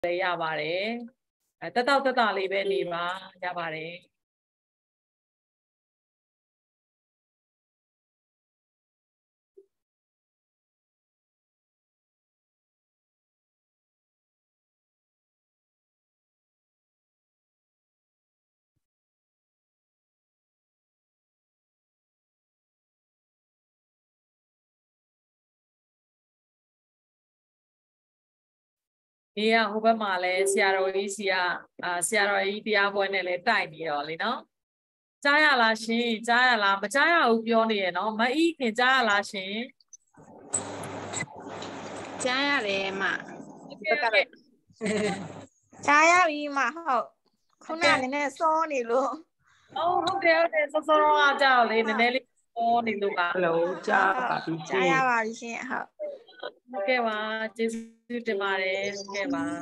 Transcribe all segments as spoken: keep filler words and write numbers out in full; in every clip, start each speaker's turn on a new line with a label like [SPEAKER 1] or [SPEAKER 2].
[SPEAKER 1] လေရပါတယ်အဲတက်တော့တက်တာလေးပဲနေပါရပါတယ်ဒီကဟိုဘက်မှာလဲဆရာတော်ကြီးစီကအာဆရာတော်ကြီးတရားပွဲနဲ့လဲတိုက်နေတော့လေနော်ကြားရလားရှင်ကြားရလားမကြားရဘူးပြောနေရနော်မအီးခင်ကြားရလားရှင်
[SPEAKER 2] ကြားရတယ်မ
[SPEAKER 3] ကြားရပြီမဟုတ်ခုနကနည်းနည်းစောနေလို့
[SPEAKER 1] အော်ဟုတ်တယ်ဟုတ်တယ်စောစောကကြောက်လေနည်းနည်းလေးစောနေလို့ပါဟယ်လို
[SPEAKER 3] ကြားပါပြီကြားရပါပြီရှင်ဟုတ်
[SPEAKER 1] ဟုတ်ကဲ့ပါကျေးဇူးတင်ပါတယ်ဟုတ်ကဲ့ပါ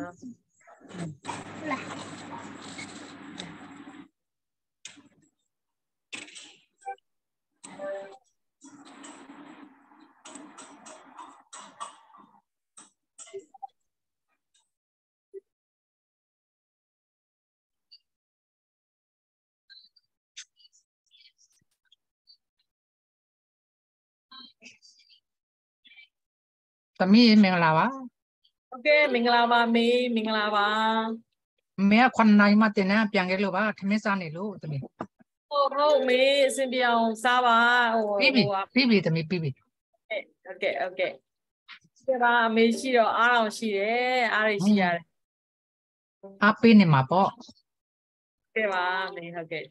[SPEAKER 4] သမီးမင်္ဂလာပါ
[SPEAKER 1] ဟုတ်ကဲ့မင်္ဂလာပါမေးမင်္ဂလာပါ
[SPEAKER 4] မေကခွန်နိုင်မတင်နေပြန်ခဲ့လို့ပါထမင်းစားနေလို့သမီး
[SPEAKER 1] ဟုတ်ဟုတ်မေးအစဉ်ပြောင်းစားပါဟို
[SPEAKER 4] ပြီးပြီပြီးပြီသမီးပြီးပြီ
[SPEAKER 1] ဟုတ်ကဲ့ဟုတ်ကဲ့ဒီပါအမေရှိတော့အားအောင်ရှိတယ်အားရရှိရတယ်
[SPEAKER 4] အားပေးနေမှာပေါ့
[SPEAKER 1] ကဲပါမေးဟုတ်ကဲ့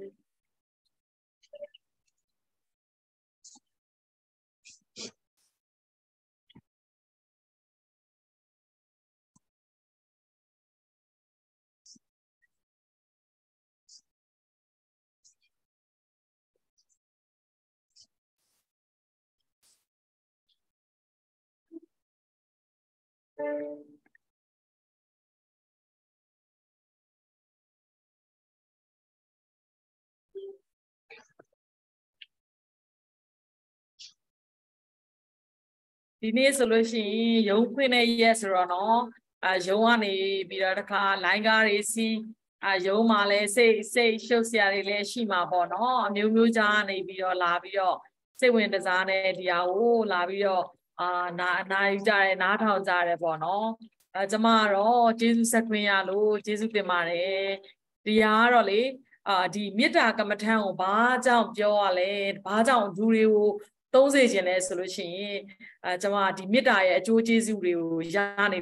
[SPEAKER 1] ဒီနေ့ဆိုလို့ရှိရင်ရုံးဖွင့်တဲ့ရက်ဆိုတော့နော်အာရုံးကနေပြီးတော့တခါလိုင်းကားတွေစီးအာရုံးမှာလဲစိတ်စိတ်ရှုပ်စရာတွေလည်းရှိမှာပေါ့နော်အမျိုးမျိုးကြားနေပြီးတော့လာပြီးတော့စိတ်ဝင်တစားနဲ့ဒီဟာကိုလာပြီးတော့အာနာနာယူကြတယ်နားထောင်ကြတယ်ပေါ့နော်အဲကျမကတော့ကျေးဇူးဆက်ခွင့်ရလို့ကျေးဇူးတင်ပါတယ်ဒီဟာကတော့လေအာဒီမေတ္တာကမ္မထံကိုဘာကြောင့်ပြောရလဲဘာကြောင့်လူတွေကိုသုံးစေခြင်းလဲဆိုလို့ရှိရင်အဲကျွန်မဒီမေတ္တာရဲ့အကျိုးကျေးဇူးတွေကိုရနေ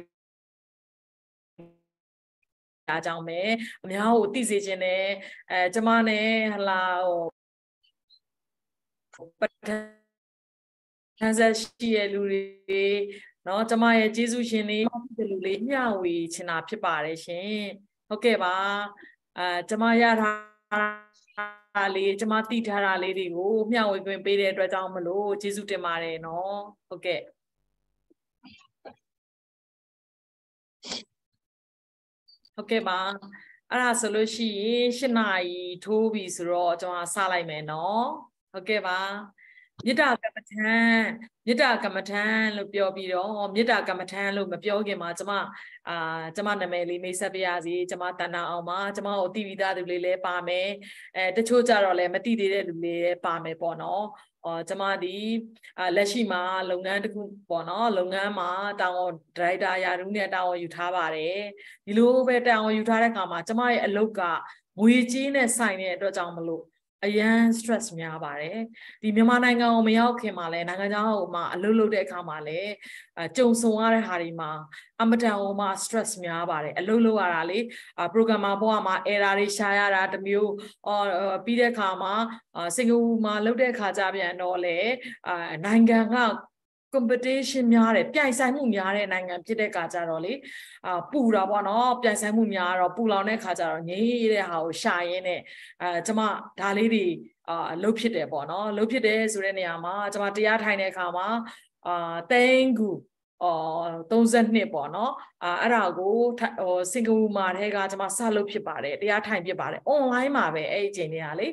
[SPEAKER 1] ဒါကြောင့်ပဲအများကိုသိစေခြင်းနဲ့အဲကျွန်မနဲ့ဟလာဟိုပဋ္ဌာန်းဆက်ရှိရဲ့လူတွေเนาะကျွန်မရဲ့ကျေးဇူးရှင်လေးဒီလူလေးမျှဝေချင်တာဖြစ်ပါတယ်ရှင်ဟုတ်ကဲ့ပါအဲကျွန်မရထားလေးကျမသိထားတာလေးတွေကိုမျှဝေခွင့်ပေးတဲ့အတွက်ကြောင့်မလို့ကျေးဇူးတင်ပါတယ်เนาะဟုတ်ကဲ့ဟုတ်ကဲ့ပါအဲ့ဒါဆိုလို့ရှိရင်၈နာရီထိုးပြီဆိုတော့ကျွန်တော်စလိုက်မယ်เนาะဟုတ်ကဲ့ပါမေတ္တာကမ္မထံမေတ္တာကမ္မထံလို့ပြောပြီးတော့မေတ္တာကမ္မထံလို့မပြောခင်မှာကျမအာကျမနာမည်လေးမိတ်ဆက်ပြရစီကျမတဏ္ဍအောင်ပါကျမကိုသိပြီးသားသူလေးလည်းပါမယ်အဲတချို့ကြတော့လည်းမသိသေးတဲ့လူလေးလည်းပါမယ်ပေါ့နော်အော်ကျမဒီအာလက်ရှိမှာလုပ်ငန်းတစ်ခုပေါ့နော်လုပ်ငန်းမှာတာဝန်ဒါရိုက်တာရာထူးနဲ့တာဝန်ယူထားပါတယ်ဒီလိုပဲတာဝန်ယူထားတဲ့အခါမှာကျမရဲ့အလုပ်ကငွေကြေးနဲ့ဆိုင်တဲ့အတွက်ကြောင့်မလို့အရန် stress များပါတယ်ဒီမြန်မာနိုင်ငံကိုမရောက်ခင်မှာလဲနိုင်ငံခြားဟိုမှာအလုပ်လုပ်တဲ့အခါမှာလဲအကြုံဆုံရတဲ့ဟာတွေမှာအမတန်ဟိုမှာ stress များပါတယ်အလုပ်လုပ်ရတာလေ programmer ဘဝမှာ error တွေရှာရတာတမျိုးအော်ပြီးတဲ့အခါမှာစင်ကာပူမှာလုပ်တဲ့အခါကြပြန်တော့လေအာနိုင်ငံကcompetition များတယ်ပြိုင်ဆိုင်မှုများတဲ့နိုင်ငံဖြစ်တဲ့ခါကြတော့လေအာပူတာပေါ့နော်ပြိုင်ဆိုင်မှုများတော့ပူလောင်တဲ့ခါကြတော့ငြိမ်းတဲ့ဟာကိုရှာရင်းနဲ့အဲကျမဒါလေးတွေအာလှုပ်ဖြစ်တယ်ပေါ့နော်လှုပ်ဖြစ်တယ်ဆိုတဲ့နေရာမှာကျမတရားထိုင်တဲ့အခါမှာအာသိန်းကူအော်သုံး၂ပေါ့နော်အာအဲ့ဒါကိုဟိုစင်ကာပူမှာတည်းကကျမစလုပ်ဖြစ်ပါတယ်တရားထိုင်ဖြစ်ပါတယ် online မှာပဲအဲ့ဒီအချိန်တွေကလေ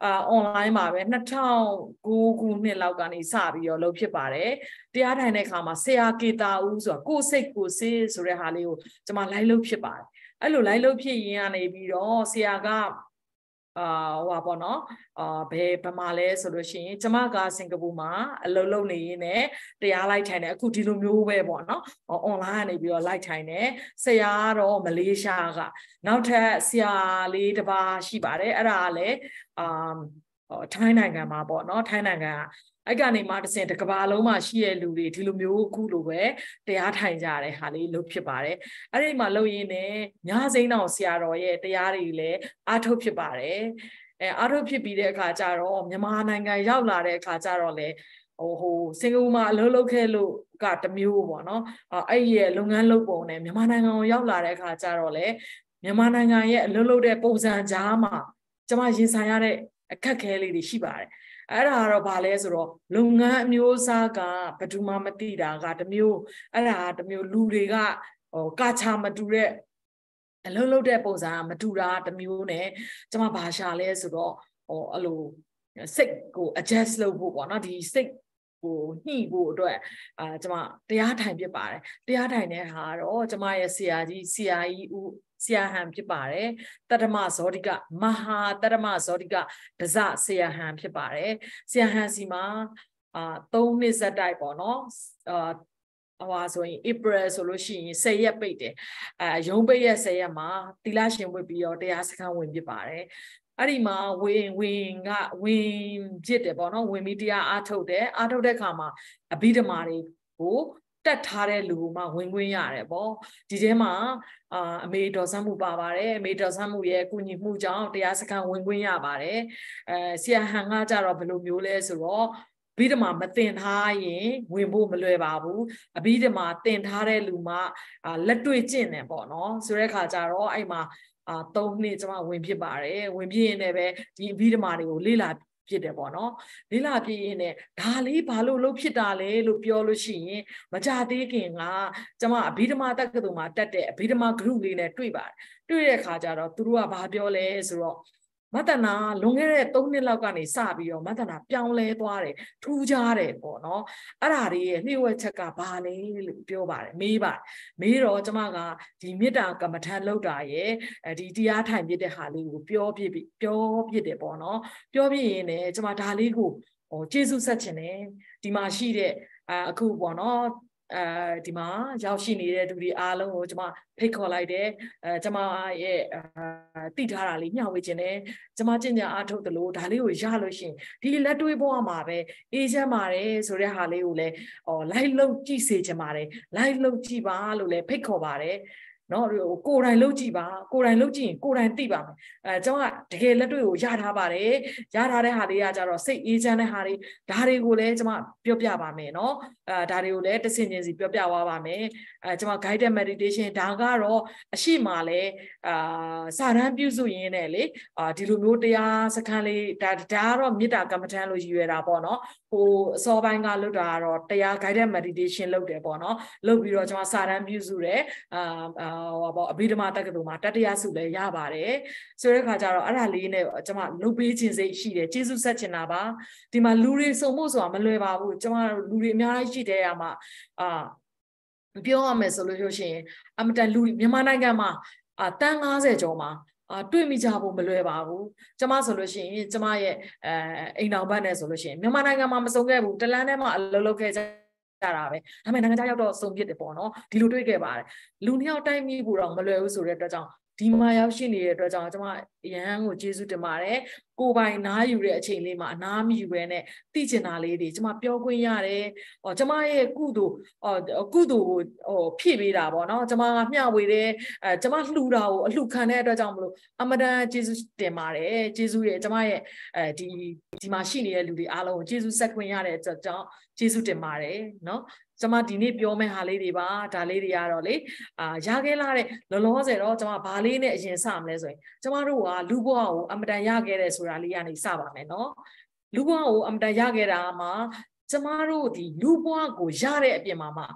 [SPEAKER 1] အာ online မှာပဲနှစ်ထောင်ကိုးခုနှစ်လောက်ကနေစပြီးတော့လုပ်ဖြစ်ပါတယ်တရားထိုင်တဲ့အခါမှာဆရာကေတာဦးဆိုတာကိုစိတ်ကိုစေးဆိုတဲ့ဟာလေးကိုကျွန်မ live လုပ်ဖြစ်ပါတယ်အဲ့လို live လုပ်ဖြစ်ရင်းကနေပြီးတော့ဆရာကအာဟိုပါပေါ့နော်အာဘယ်ဗမာလဲဆိုလို့ရှိရင်ကျမကစင်ကာပူမှာအလုပ်လုပ်နေရင်းနဲ့တရားလိုက်ထိုင်တယ်အခုဒီလိုမျိုးပဲပေါ့နော် online ကနေပြီးတော့လိုက်ထိုင်တယ်ဆရာကတော့မလေးရှားကနောက်ထပ်ဆရာလေးတစ်ပါးရှိပါတယ်အဲ့ဒါကလည်းအာထိုင်းနိုင်ငံမှာပေါ့နော်ထိုင်းနိုင်ငံကအဲ့ကနေမှတစ်စင်တစ်ကဘာလုံးမှာရှိတဲ့လူတွေဒီလိုမျိုးအခုလိုပဲတရားထိုင်ကြတဲ့ဟာလေးလုပ်ဖြစ်ပါတယ်အဲ့ဒီမှာလုပ်ရင်းနဲ့ညာစိမ့်တော်ဆရာတော်ရဲ့တရားတွေလည်းအားထုတ်ဖြစ်ပါတယ်အဲအားထုတ်ဖြစ်ပြီးတဲ့အခါကျတော့မြန်မာနိုင်ငံရောက်လာတဲ့အခါကျတော့လေဟိုဟိုစင်ကာပူမှာအလုပ်လုပ်ခဲ့လို့ကတမျိုးပေါ့နော်အဲ့ဒီရဲ့လုပ်ငန်းလုပ်ပုံနဲ့မြန်မာနိုင်ငံကိုရောက်လာတဲ့အခါကျတော့လေမြန်မာနိုင်ငံရဲ့အလုပ်လုပ်တဲ့ပုံစံကြားမှာကျွန်မရင်ဆိုင်ရတဲ့အခက်ခဲလေးတွေရှိပါတယ်အဲ့ဒါကတော့ဗာလဲဆိုတော့လုပ်ငန်းအမျိုးအစားကဘယ်သူမှမသိတာကတမျိုးအဲ့ဒါတမျိုးလူတွေကဟိုကာချာမတူတဲ့အလုပ်လုပ်တဲ့ပုံစံကမတူတာတမျိုးနဲ့ကျွန်မဘာရှာလဲဆိုတော့ဟိုအဲ့လိုစိတ်ကို adjust လုပ်ဖို့ပေါ့နော်ဒီစိတ်ကိုညှိဖို့အတွက်အာကျွန်မတရားထိုင်ဖြစ်ပါတယ်တရားထိုင်တဲ့ဟာတော့ကျွန်မရဲ့ဆရာကြီးဆရာကြီးဦးဆရာဟန်ဖြစ်ပါတယ်တတ္တမဇောတိကမဟာတတ္တမဇောတိကဒဇဆရာဟန်ဖြစ်ပါတယ်ဆရာဟန်စီမှာအာသုံးနှစ်ဇက်တိုက်ပေါ့နော်အာဟိုဆိုရင် April ဆိုလို့ရှိရင်ဆယ်ရက်ပိတ်တယ်အဲရုံးပိတ်ရက်ဆယ်ရက်မှာသီလရှင်ဝတ်ပြီးတော့တရားစခန်းဝင်ဖြစ်ပါတယ်အဲ့ဒီမှာဝင်ဝင်ကဝင်ဖြစ်တယ်ပေါ့နော်ဝင်ပြီးတရားအားထုတ်တယ်အားထုတ်တဲ့အခါမှာအဘိဓမ္မာတွေကိုတက်ထားတဲ့လူမှဝင်ခွင့်ရတယ်ပေါ့ဒီထဲမှာအာအမေတော်ဆန်းမှုပါပါတယ်အမေတော်ဆန်းမှုရဲ့ကုညီမှုကြောင့်တရားစခန်းဝင်ခွင့်ရပါတယ်အဲဆရာဟန်ကကြတော့ဘယ်လိုမျိုးလဲဆိုတော့အဘိဓမ္မာမတင်ထားရင်ဝင်ဖို့မလွယ်ပါဘူးအဘိဓမ္မာတင်ထားတဲ့လူမှအာလက်တွေ့ကျင့်တယ်ပေါ့နော်ဆိုတဲ့အခါကျတော့အဲ့မှာအာသုံးနှစ်ကျွန်မဝင်ဖြစ်ပါတယ်ဝင်ပြင်းနေပဲဒီအဘိဓမ္မာတွေကိုလေ့လာဖြစ်တယ်ပေါ့နော်လေ့လာပြင်းနေဒါလေးဘာလို့လုပ်ဖြစ်တာလဲလို့ပြောလို့ရှိရင်မကြသေးခင်ကကျွန်မအဘိဓမ္မာတက္ကသိုလ်မှာတက်တဲ့အဘိဓမ္မာ group လေးနဲ့တွေ့ပါတယ်တွေ့တဲ့အခါကျတော့သူတို့ကဘာပြောလဲဆိုတော့မတနာလွန်ခဲ့တဲ့သုံးနှစ်လောက်ကနေစပြီးတော့မတနာပြောင်းလဲသွားတယ်ထူးခြားတယ်ပေါ့နော်အဲ့ဒါတွေရဲ့နှိဝက်ချက်ကဘာလဲလို့ပြောပါတယ်မေးပါတယ်မေးတော့ကျမကဒီမေတ္တာကမ္မထန်လောက်တာရဲ့အဲဒီတရားထိုင်ပြတဲ့ဟာလေးကိုပြောပြပြောပြတယ်ပေါ့နော်ပြောပြရင်လည်းကျမဒါလေးကိုဟိုကျေးဇူးဆက်ချင်တယ်ဒီမှာရှိတဲ့အခုပေါ့နော်အဲဒီမှာရောက်ရှိနေတဲ့သူတွေအားလုံးကိုကျွန်မဖိတ်ခေါ်လိုက်တယ်အဲကျွန်မရဲ့တိထားတာလေးမျှဝေခြင်းနဲ့ကျွန်မကျင့်ကြံအားထုတ်တယ်လို့ဒါလေးကိုရလို့ရှိရင်ဒီလက်တွေ့ဘဝမှာပဲအေးချမ်းပါတယ်ဆိုတဲ့ဟာလေးကိုလည်းဟော live လုပ်ကြည့်စေချင်ပါတယ် live လုပ်ကြည့်ပါလို့လည်းဖိတ်ခေါ်ပါတယ်နော်ကိုယ်တိုင်လုပ်ကြည့်ပါကိုယ်တိုင်လုပ်ကြည့်ရင်ကိုယ်တိုင်သိပါမယ်အဲကျွန်မတကယ်လက်တွေ့ကိုရထားပါတယ်ရထားတဲ့ဟာလေးကကြတော့စိတ်အေးချမ်းတဲ့ဟာတွေဒါတွေကိုလည်းကျွန်မပြောပြပါမယ်နော်အဲဒါတွေကိုလည်းတစ်ဆင့်ချင်းစီပြောပြသွားပါမယ်အဲကျွန်မ guided meditation ဒါကတော့အရှိမလဲအာစာရန်ပြုစုရင်းနဲ့လေအာဒီလိုမျိုးတရားစခန်းလေးဒါဒါကတော့မေတ္တာကမ္မထန်လို့ရည်ရွယ်တာပေါ့နော်ဟိုအစောပိုင်းကလုပ်တာကတော့တရား guided meditation လုပ်တယ်ပေါ့နော်လုပ်ပြီးတော့ကျွန်မစာရန်ပြုစုတယ်အာဟောပေါ့အဘိဓမ္မာတက္ကသိုလ်မှာတတိယဆုလည်းရပါတယ်ဆိုတဲ့အခါကျတော့အဲ့ဒါလေးနဲ့ကျွန်မလုပ်ပေးခြင်းစိတ်ရှိတယ်ကျေးဇူးဆက်ချင်တာပါဒီမှာလူတွေစုံဖို့ဆိုတာမလွယ်ပါဘူးကျွန်မလူတွေအများကြီးရှိတဲ့အခါမှာအာပြောရမယ်ဆိုလို့ရှိရင်အမတန်လူမြန်မာနိုင်ငံမှာအာတန်း၅၀ကျော်မှာအာတွေ့မိကြဖို့မလွယ်ပါဘူးကျမဆိုလို့ရှိရင်ကျမရဲ့အဲအိမ်တော်ဘက်နဲ့ဆိုလို့ရှိရင်မြန်မာနိုင်ငံမှာမစုံခဲ့ဘူးတလန်းထဲမှာအလုပ်လုပ်ခဲ့ကြတာပဲဒါပေမဲ့နိုင်ငံခြားရောက်တော့စုံပြစ်တယ်ပေါ့နော်ဒီလိုတွေ့ခဲ့ပါတယ်လူနှစ်ယောက်တိုက်မိဖို့တော့မလွယ်ဘူးဆိုတဲ့အတွက်ကြောင့်ဒီမှာရောက်ရှိနေတဲ့အတွက်ကြောင့်ကျွန်မရဟန်းကိုကျေးဇူးတင်ပါတယ်ကိုယ်ပိုင်နားယူတဲ့အချိန်လေးမှာအနားမယူဘဲနဲ့သိချင်တာလေးတွေကျွန်မပြောခွင့်ရတယ်ဟောကျွန်မရဲ့ကုသိုလ်ဟောကုသိုလ်ကိုဟိုဖြည့်ပေးတာပေါ့နော်ကျွန်မကမျှဝေတယ်အဲကျွန်မလှူတာကိုအလှူခံတဲ့အတွက်ကြောင့်မလို့အမတန်ကျေးဇူးတင်ပါတယ်ကျေးဇူးရဲ့ကျွန်မရဲ့အဲဒီဒီမှာရှိနေတဲ့လူတွေအားလုံးကိုကျေးဇူးဆက်ခွင့်ရတဲ့အတွက်ကြောင့်ကျေးဇူးတင်ပါတယ်နော်ကျွန်မဒီနေ့ပြောမယ့်ဟာလေးတွေပါဒါလေးတွေကတော့လေအာရခဲ့လာတဲ့လောလောဆယ်တော့ကျွန်မဘာလေးနဲ့အရင်စမလဲဆိုရင်ကျွန်မတို့ကလူဘဝကိုအမတန်ရခဲ့တဲ့ဆိုတာလေးကနေစပါမယ်နော်လူဘဝကိုအမတန်ရခဲ့တာမှာကျွန်မတို့ဒီလူဘဝကိုရတဲ့အပြင်မှာမှ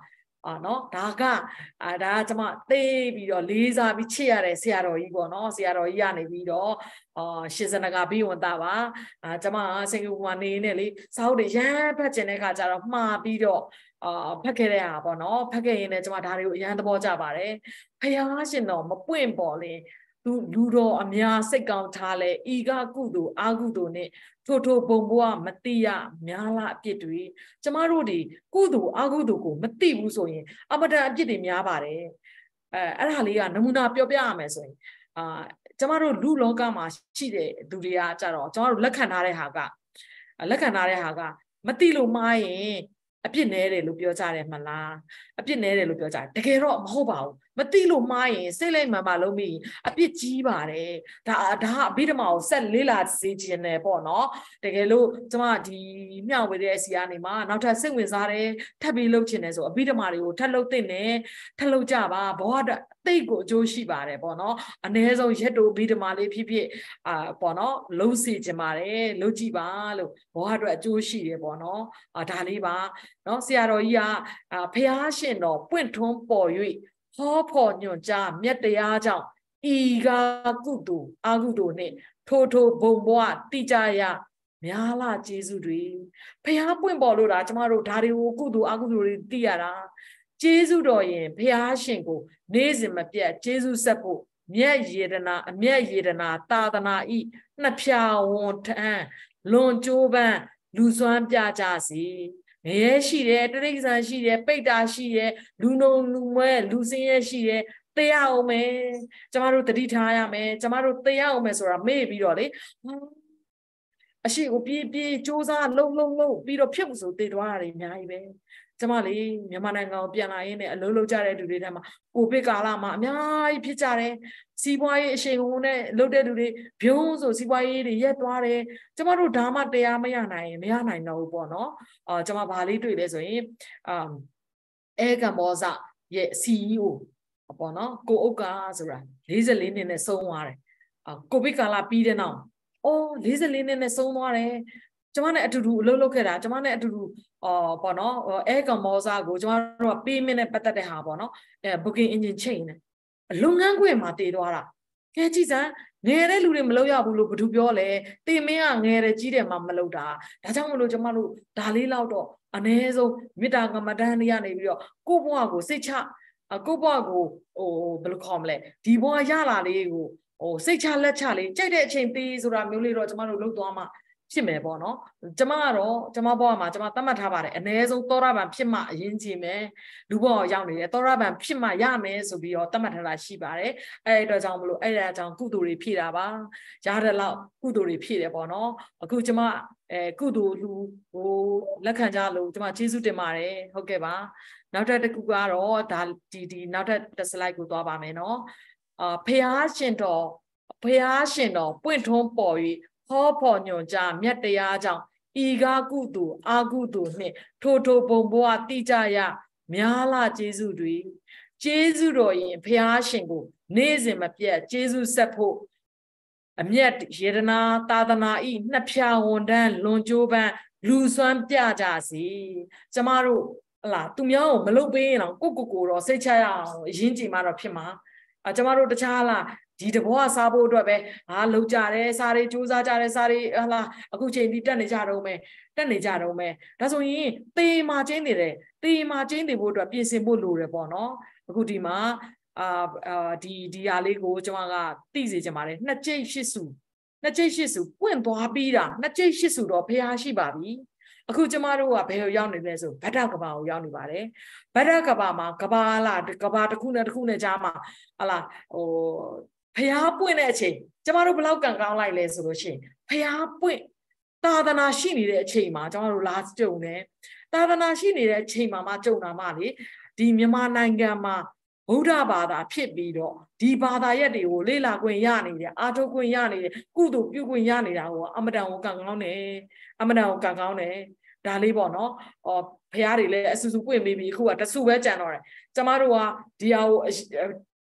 [SPEAKER 1] အာနော်ဒါကအာဒါကကျွန်မသိပြီးတော့လေးစားပြီးချစ်ရတဲ့ဆရာတော်ကြီးပေါ့နော်ဆရာတော်ကြီးကနေပြီးတော့အာရှင်စနကဘိဝန္တပါအာကျွန်မစင်ကာပူမှာနေနေလေစာအုပ်တွေရမ်းဖတ်ကျင်တဲ့ခါကျတော့မှားပြီးတော့အာဖတ်ခဲ့တဲ့ဟာပေါ့နော်ဖတ်ခဲ့ရင်လည်းကျွန်မဒါတွေကိုအရန်သဘောကျပါတယ်ဖယားရှင်တော်မပွင့်ပေါ်လေသူလူတော်အများစိတ်ကောင်းထားလဲဤကကုသိုလ်အာကုသိုလ်နဲ့ထို့ထို့ဘုံဘွားမတိရများလားအပြစ်တွေကျမတို့ဒီကုသိုလ်အာကုသိုလ်ကိုမတိဘူးဆိုရင်အမတန်အပြစ်တွေများပါတယ်အဲအဲ့ဒါလေးကနမူနာပြောပြရမယ်ဆိုရင်အာကျမတို့လူလောကမှာရှိတဲ့သူတွေကကြတော့ကျမတို့လက်ခံထားတဲ့ဟာကလက်ခံထားတဲ့ဟာကမတိလို့မှားရင်အပြစ်နည်းတယ်လို့ပြောကြတယ်မလားအပြစ်နည်းတယ်လို့ပြောကြတယ်တကယ်တော့မဟုတ်ပါဘူးမတိလို့မှားရင်စိတ်လိုက်မှန်မှလုံးပြီးအပြစ်ကြီးပါတယ်ဒါဒါအဘိဓမ္မာကိုဆက်လေးလာစေခြင်းနဲ့ပေါ့နော်တကယ်လို့ကျမဒီမျှဝေတဲ့အစီအကနေမှာနောက်ထပ်စိတ်ဝင်စားတယ်ထပ်ပြီးလုပ်ခြင်းနဲ့ဆိုအဘိဓမ္မာတွေကိုထပ်လုပ်သင့်တယ်ထပ်လုပ်ကြပါဘောအသိကိုအကျိုးရှိပါတယ်ပေါ့နော်အ ਨੇ ဆုံးရက်တို့အဘိဓမ္မာလေးဖြစ်ဖြစ်အာပေါ့နော်လုံးစီခြင်းပါတယ်လုပ်ကြည့်ပါလို့ဘောအတွက်အကျိုးရှိတယ်ပေါ့နော်အာဒါလေးပါနော်ဆရာတော်ကြီးကအာဖယားရှင်တော်ပွင့်ထွန်းပေါ်၍ဟောဖို့ညွှန်ကြားမြတ်တရားကြောင့်ဤကကုသိုလ်အာကုသိုလ်နှင့်ထိုးထိုးဘုံဘွားတိကြရများလားကျေးဇူးတွေဖယားပွင့်ပေါ်လို့တာကျမတို့ဒါတွေကိုကုသိုလ်အာကုသိုလ်တွေသိရတာကျေးဇူးတော်ရင်ဖယားရှင်ကိုနေ့စဉ်မပြတ်ကျေးဇူးဆက်ဖို့မြတ်ယေဒနာအမြတ်ယေဒနာသာသနာဤနှစ်ဖြာဝန်ထမ်းလွန်ကျိုးပန်းလူစွမ်းပြကြစီငရဲရှိတယ်တရိစ္ဆာန်ရှိတယ်ပိတ္တာရှိတယ်လူနုံလူမွဲလူစင်းရဲရှိတယ်တရားအောင်မယ်ကျမတို့တတိထားရမယ်ကျမတို့တရားအောင်မယ်ဆိုတာမေ့ပြီးတော့လေအရှိကိုပြေးပြေးစူးစမ်းလုံလုံလုံပြီးတော့ဖြစ်မှုဆိုတည်သွားတာတွေအများကြီးပဲကျမလေးမြန်မာနိုင်ငံကိုပြန်လာရင်းနဲ့အလုံးလုံးကြတဲ့လူတွေထဲမှာကိုဗစ်ကာလမှာအများကြီးဖြစ်ကြတယ်စီးပွားရေးအရှိန်ဟုန်နဲ့လုပ်တဲ့လူတွေဘုံဆိုစီးပွားရေးတွေရက်သွားတယ်ကျမတို့ဒါမှတရားမရနိုင်ရင်မရနိုင်တော့ဘူးပေါ့နော်အာကျမဘာလေးတွေ့လဲဆိုရင်အာအဲကမ္ဘောဇရဲ့ စီ အီ အို ပေါ့နော်ကိုဥက္ကာဆိုတာလေးလေးနှစ်နဲ့ဆုံးသွားတယ်အာကိုဗစ်ကာလပြီးတဲ့နောက်အော်လေးလေးနှစ်နဲ့ဆုံးသွားတယ်ကျမနဲ့အတူတူအလုပ်လုပ်ခဲ့တာကျမနဲ့အတူတူအော်ပေါ့နော်အဲကမ္ဘောဇကိုကျမတို့က payment နဲ့ပတ်သက်တဲ့ဟာပေါ့နော်အဲ booking engine ချိန်နေလုပ်ငန်းခွင်မှာတည်သွားတာကဲကြည့်စမ်းငယ်တဲ့လူတွေမလုပ်ရဘူးလို့ဘယ်သူပြောလဲတင်မင်းကငယ်တယ်ကြီးတယ်မှမလုပ်တာဒါကြောင့်မလို့ကျမတို့ဒါလေးလောက်တော့အ ਨੇ ဆုံးမေတ္တာကမ္မဋ္ဌာန်းတွေကနေပြီးတော့ကိုယ့်ဘဝကိုစိတ်ချကိုယ့်ဘဝကိုဟိုဘယ်လိုခေါ်မလဲဒီဘဝရလာလေးကိုဟိုစိတ်ချလက်ချလေးကြိုက်တဲ့အချိန်ပေးဆိုတာမျိုးလေးတော့ကျမတို့လုပ်သွားမှာဖြစ်မယ်ပေါ့နော်ကျမကတော့ကျမဘဝမှာကျမသတ်မှတ်ထားပါတယ်အ ਨੇ ဆုံးသောရပန်ဖြစ်မှအရင်ကြီးမယ်လူဘဝရောက်နေတယ်သောရပန်ဖြစ်မှရမယ်ဆိုပြီးတော့သတ်မှတ်ထားတာရှိပါတယ်အဲ့အတွက်ကြောင့်မလို့အဲ့ဒါကြောင့်ကုသိုလ်တွေဖြည့်တာပါရတဲ့လောက်ကုသိုလ်တွေဖြည့်တယ်ပေါ့နော်အခုကျမအဲကုသိုလ်လူဟိုလက်ခံကြလို့ကျမကျေးဇူးတင်ပါတယ်ဟုတ်ကဲ့ပါနောက်ထပ်တစ်ခုကတော့ဒါဒီဒီနောက်ထပ်တစ် slide ကိုသွားပါမယ်နော်အာဖယားရှင်တော်ဖယားရှင်တော်ပွင့်ထွန်းပေါ်၍ဟောဖို့ညွှန်ကြားမြတ်တရားကြောင့်ဤကားကုသိုလ်အာကုသိုလ်နှင့်ထိုထိုဘုံဘဝတိကြရများလားကျေးဇူးတွေကျေးဇူးတော်ရင်ဖယားရှင်ကိုနေ့စဉ်မပြတ်ကျေးဇူးဆက်ဖို့အမြတ်ယေဒနာသာသနာဤနှစ်ဖြာဝန်တန်းလွန်ကျိုးပန်းလူစွမ်းပြကြစီကျမတို့ဟလာသူများကိုမလုပ်ပေးရင်တော့ကိုကိုကိုတော့စိတ်ချရအောင်အရင်ကြည့်မှတော့ဖြစ်မှာအကျမတို့တခြားလားဒီတဘောစားဖို့အတွက်ပဲဟာလောက်ကြတယ်စားတွေစူးစားကြတယ်စားတွေဟလာအခုချိန်ဒီတက်နေကြတော့မယ်တက်နေကြတော့မယ်ဒါဆိုရင်တေမာချင်းနေတယ်တေမာချင်းနေဖို့အတွက်ပြင်ဆင်ဖို့လိုတယ်ပေါ့နော်အခုဒီမှာအာအာဒီဒီဟာလေးကိုကျမကသိစေချင်ပါတယ်နှစ်ကျိတ်ရှစ်စုနှစ်ကျိတ်ရှစ်စုပွင့်သွားပြီးတာနှစ်ကျိတ်ရှစ်စုတော့ဖျားရှိပါပြီအခုကျမတို့ကဘယ်ကိုရောက်နေလဲဆိုဗဒ္ဒကဘာကိုရောက်နေပါတယ်ဗဒ္ဒကဘာမှာကဘာလားကဘာတစ်ခုနဲ့တစ်ခုနဲ့ကြားမှာဟလာဟိုဖျားပွင့်တဲ့အချိန်ကျမတို့ဘလောက်ကံကောင်းလိုက်လဲဆိုလို့ရှိရင်ဖျားပွင့်သာသနာရှိနေတဲ့အချိန်မှာကျမတို့လာကြုံတယ်သာသနာရှိနေတဲ့အချိန်မှာမှကြုံတာမှလေဒီမြန်မာနိုင်ငံမှာဗုဒ္ဓဘာသာဖြစ်ပြီးတော့ဒီဘာသာရက်တွေကိုလေ့လာခွင့်ရနေတယ်အာထုတ်ခွင့်ရနေတယ်ကုသိုလ်ပြုခွင့်ရနေတာကိုအမတန်ကိုကံကောင်းတယ်အမတန်ကိုကံကောင်းတယ်ဒါလေးပေါ့နော်အော်ဖះတွေလည်းအဆူဆူပွင့်ပြီးပြီအခုကတဆူပဲကြံတော့တယ်ကျမတို့ကဒီဟာကို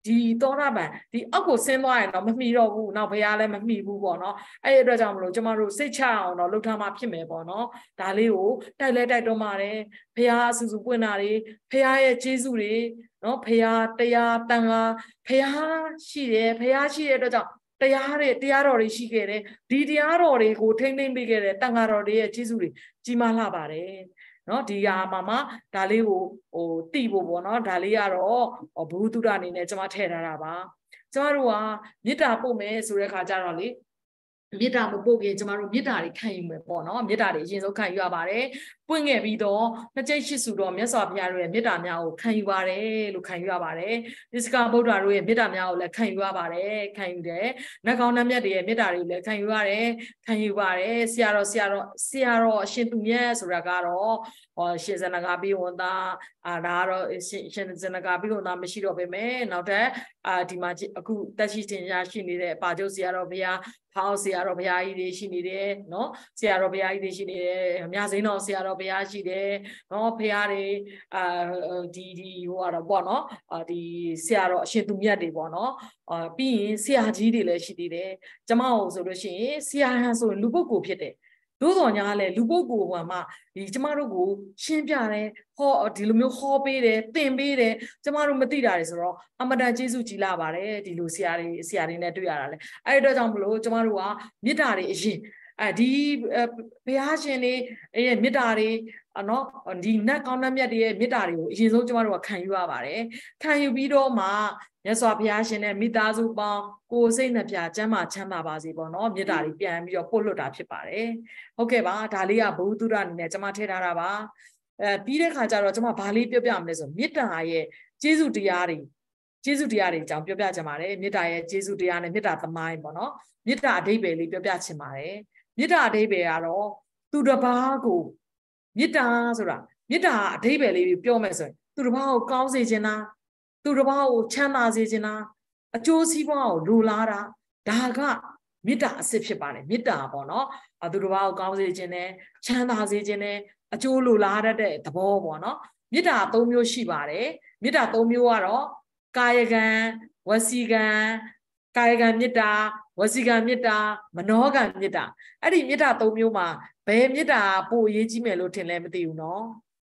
[SPEAKER 1] ဒီသောတာပန်ဒီအောက်ကိုဆင်းသွားရင်တော့မမှီတော့ဘူးနောက်ဘုရားလည်းမမှီဘူးပေါ့နော်အဲ့ဒီအတွက်ကြောင့်မလို့ကျမတို့စိတ်ချအောင်တော့လှုပ်ထားမှဖြစ်မယ်ပေါ့နော်ဒါလေးကိုတိုက်လဲတိုက်တော့မှတယ်ဘုရားအစူစူပွင့်တာတွေဘုရားရဲ့ကျေးဇူးတွေနော်ဘုရားတရားတန်ခါဘုရားရှိတယ်ဘုရားရှိတဲ့အတွက်ကြောင့်တရားတွေတရားတော်တွေရှိခဲ့တယ်ဒီတရားတော်တွေကိုထိမ့်သိမ့်ပေးခဲ့တဲ့တန်ခါတော်တွေရဲ့ကျေးဇူးတွေကြီးမားလှပါတယ်နော်ဒီဟာမှာမှဒါလေးကိုဟိုတိဖို့ပေါ့နော်ဒါလေးကတော့ဘုဟုတုဒအနေနဲ့ကျွန်မထည့်ထားတာပါကျွန်တော်တို့ကမေတ္တာပို့မယ်ဆိုတဲ့ခါကျတော့လေမေတ္တာမပို့ခင်ကျမတို့မေတ္တာတွေခံယူမယ်ပေါ့နော်မေတ္တာတွေအရင်ဆုံးခံယူရပါတယ်ပွင့်ခဲ့ပြီးတော့နှစ်ကျိတ်ရှိစုတော့မြတ်စွာဘုရားတို့ရဲ့မေတ္တာများကိုခံယူပါတယ်လို့ခံယူရပါတယ်သစ္စကဗုဒ္ဓတို့ရဲ့မေတ္တာများကိုလည်းခံယူရပါတယ်ခံယူတယ်နတ်ကောင်းနတ်မြတ်တွေရဲ့မေတ္တာတွေလည်းခံယူရတယ်ခံယူပါတယ်ဆရာတော်ဆရာတော်ဆရာတော်အရှင်သူမြတ်ဆိုတာကတော့ဟောရှင်ဇနဂါပိဝန္တာအာဒါကတော့ရှင်ဇနဂါပိဝန္တာမရှိတော့ပေမဲ့နောက်ထပ်အာဒီမှာအခုတက်ရှိတင်ရရှိနေတဲ့ပါကျုပ်ဆရာတော်ဘုရားဖောင်းဆရာတော်ဘုရားကြီးတွေရှိနေတယ်နော်ဆရာတော်ဘုရားကြီးတွေရှိနေတယ်မြတ်စိန်တော်ဆရာတော်ဘုရားရှိတယ်နော်ဘုရားတွေအာဒီဒီဟိုကတော့ပေါ့နော်အာဒီဆရာတော်အရှင်သူမြတ်တွေပေါ့နော်အာပြီးရင်ဆရာကြီးတွေလည်းရှိသေးတယ်ကျမတို့ဆိုလို့ရှိရင်ဆရာဟန်ဆိုရင်လူပုဂ္ဂိုလ်ဖြစ်တယ်သို့တော်ညာလဲလူပုဂ္ဂိုလ်ကမှဒီကျမတို့ကိုရှင်းပြတယ်ဟောဒီလိုမျိုးဟောပေးတယ်သင်ပေးတယ်ကျမတို့မသိတာတွေဆိုတော့အမတန်ကျေးဇူးကြီးလာပါတယ်ဒီလိုဆရာတွေဆရာတွေနဲ့တွေ့ရတာလေအဲ့ဒီတော့ကြောင့်မလို့ကျမတို့ကမေတ္တာတွေအရင်အဲဒီဘုရားရှင်တွေရဲ့မေတ္တာတွေနော်ဒီနတ်ကောင်းနတ်မြတ်တွေရဲ့မေတ္တာတွေကိုအရင်ဆုံးကျမတို့ကခံယူရပါတယ်ခံယူပြီးတော့မှမြတ်စွာဘုရားရှင်နဲ့မိသားစုပေါင်းကိုယ်စိတ်နှပြကျမ်းမာချမ်းသာပါစေပေါ့နော်မေတ္တာတွေပြန်ပြီးတော့ပို့လွတ်တာဖြစ်ပါတယ်ဟုတ်ကဲ့ပါဒါလေးကဘုဟုတုဒအနေနဲ့ကျမထည့်ထားတာပါအဲပြီးတဲ့ခါကျတော့ကျမဘာလေးပြောပြမလဲဆိုမေတ္တာရဲ့ကျေးဇူးတရားတွေကျေးဇူးတရားတွေအကြောင်းပြောပြချင်ပါတယ်မေတ္တာရဲ့ကျေးဇူးတရားနဲ့မေတ္တာသမိုင်းပေါ့နော်မေတ္တာအဓိပ္ပာယ်လေးပြောပြချင်ပါတယ်မေတ္တာအဓိပ္ပာယ်ကတော့သူတစ်ပါးကိုမေတ္တာဆိုတာမေတ္တာအဓိပ္ပာယ်လေးပြောမယ်ဆိုရင်သူတစ်ပါးကိုကောင်းစေခြင်းလားသူတစ်ပါးကိုချမ်းသာစေခြင်းလားအကျိုးစီးပွားကိုလိုလားတာဒါကမေတ္တာအစစ်ဖြစ်ပါတယ်မေတ္တာပေါ့နော်သူတစ်ပါးကိုကောင်းစေခြင်းနဲ့ချမ်းသာစေခြင်းနဲ့အကျိုးလိုလားတတ်တဲ့သဘောပေါ့နော်မေတ္တာသုံးမျိုးရှိပါတယ်မေတ္တာသုံးမျိုးကတော့ကာယကံဝစီကံကာယကံမေတ္တာဝစီကံမေတ္တာမနောကံမေတ္တာအဲ့ဒီမေတ္တာသုံးမျိုးမှာဘယ်မေတ္တာပို့အရေးကြီးမယ်လို့ထင်လဲမသိဘူးနော်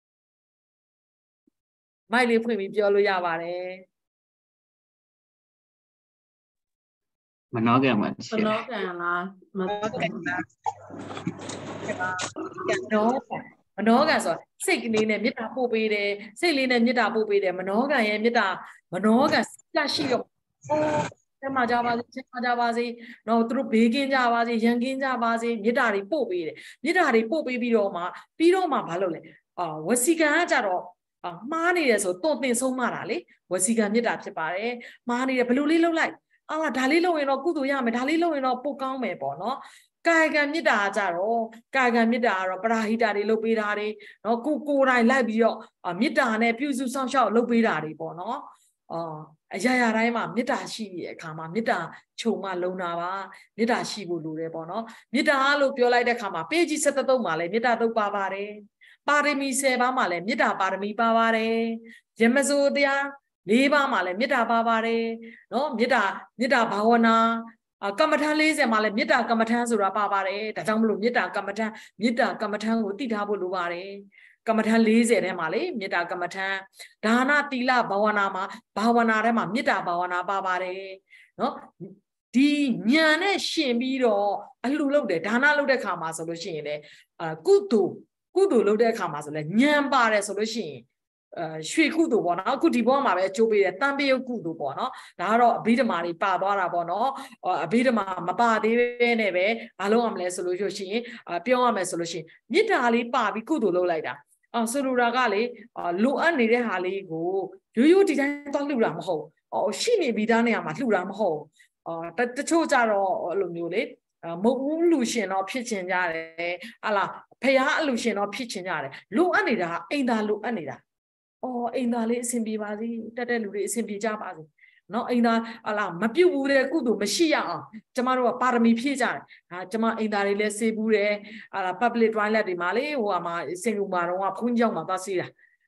[SPEAKER 1] မိုက်လေးဖွင့်ပြီးပြောလို့ရပါတယ်
[SPEAKER 5] မနောကံမှာ
[SPEAKER 2] မနောကံလားမနောကံလား
[SPEAKER 1] နောမနောကံဆိုစိတ်ကလေးနဲ့မေတ္တာပို့ပေးတယ်စိတ်လေးနဲ့မေတ္တာပို့ပေးတယ်မနောကံရဲ့မေတ္တာမနောကံစရှိတော့ဆမ်းမကြပါစေဆမ်းမကြပါစေတော့သူတို့ဘေးကင်းကြပါစေရန်ကင်းကြပါစေမေတ္တာတွေပို့ပေးတယ်မေတ္တာတွေပို့ပေးပြီးတော့မှပြီးတော့မှဘာလုပ်လဲအာဝစီကံကကြတော့မှားနေတယ်ဆိုတော့တင်ဆုံးမတာလေဝစီကံမေတ္တာဖြစ်ပါတယ်မှားနေတယ်ဘယ်လိုလေးလုပ်လိုက်အာဒါလေးလုပ်ရင်တော့ကုသိုလ်ရမယ်ဒါလေးလုပ်ရင်တော့ပိုကောင်းမယ်ပေါ့နော်ကာယကံမေတ္တာကြတော့ကာယကံမေတ္တာကတော့ပရာဟိတတွေလုပ်ပေးတာတွေနော်ကိုကိုယ်တိုင်လိုက်ပြီးတော့မေတ္တာနဲ့ပြုစုဆောင်ရှောက်လုပ်ပေးတာတွေပေါ့နော်အော်အရာရာတိုင်းမှာမေတ္တာရှိတဲ့အခါမှာမေတ္တာခြုံမလုံးတာပါမေတ္တာရှိဖို့လိုတယ်ပေါ့နော်မေတ္တာလို့ပြောလိုက်တဲ့အခါမှာပေကြီးစက်သုံးမှာလည်းမေတ္တာတုတ်ပါပါတယ်ပါရမီဆယ်ပါးမှာလည်းမေတ္တာပါရမီပါပါတယ်ယမစိုးတရားလေးပါးမှာလည်းမေတ္တာပါပါတယ်နော်မေတ္တာမေတ္တာဘာဝနာကမ္မထံလေးဆယ်မှာလည်းမေတ္တာကမ္မထံဆိုတာပါပါတယ်ဒါကြောင့်မလို့မေတ္တာကမ္မထံမေတ္တာကမ္မထံကိုသိထားဖို့လိုပါတယ်ကမ္မထံလေးဆယ်ထဲမှာလေမေတ္တာကမ္မထံဒါနသီလဘာဝနာမှာဘာဝနာထဲမှာမေတ္တာဘာဝနာပါပါတယ်နော်ဒီဉာဏ်နဲ့ရှင်ပြီးတော့အလှလုပ်တယ်ဒါနလုပ်တဲ့ခါမှာဆိုလို့ရှိရင်လေအာကုသိုလ်ကုသိုလ်လုပ်တဲ့အခါမှာဆိုလဲဉာဏ်ပါတယ်ဆိုလို့ရှိရင်အဲရွှေကုသိုလ်ပေါ့နော်အခုဒီဘောမှာပဲအကျိုးပေးတယ်တန်ပေးကုသိုလ်ပေါ့နော်ဒါကတော့အဘိဓမ္မာတွေပါသွားတာပေါ့နော်အဘိဓမ္မာမပါသေးပဲနဲ့ပဲဘာလုပ်ရမလဲဆိုလို့ရှိရင်ပြောရမယ်ဆိုလို့ရှိရင်မေတ္တာလေးပါပြီးကုသိုလ်လုပ်လိုက်တာအော်ဆိုလိုတာကလေလိုအပ်နေတဲ့ဟာလေးကိုရိုးရိုးဒီတိုင်းသွားလှူတာမဟုတ်အော်ရှိနေပြီးသားနေရာမှာလှူတာမဟုတ်အော်တချို့ကြတော့အဲ့လိုမျိုးလေမဟုတ်ဘူးလူရှင်တော့ဖြစ်ချင်ကြတယ်ဟာလားဖះအလူရှင်တော့ဖြစ်ချင်ကြတယ်လိုအပ်နေတာအိမ်သာလိုအပ်နေတာအော်အိမ်သာလေးအဆင်ပြေပါစေတက်တဲ့လူတွေအဆင်ပြေကြပါစေနော်အိမ်သာဟာလားမပြုတ်ဘူးတဲ့ကုသိုလ်မရှိရအောင်ကျမတို့ကပါရမီဖြည့်ကြတယ်ဟာကျမအိမ်သာတွေလည်းစေးဘူးတယ်ဟာလား public toilet တွေမှာလေဟိုဟာမှာစင်ကူမှာတော့ဘုန်းကြီးကျောင်းမှာသွားစေးတာ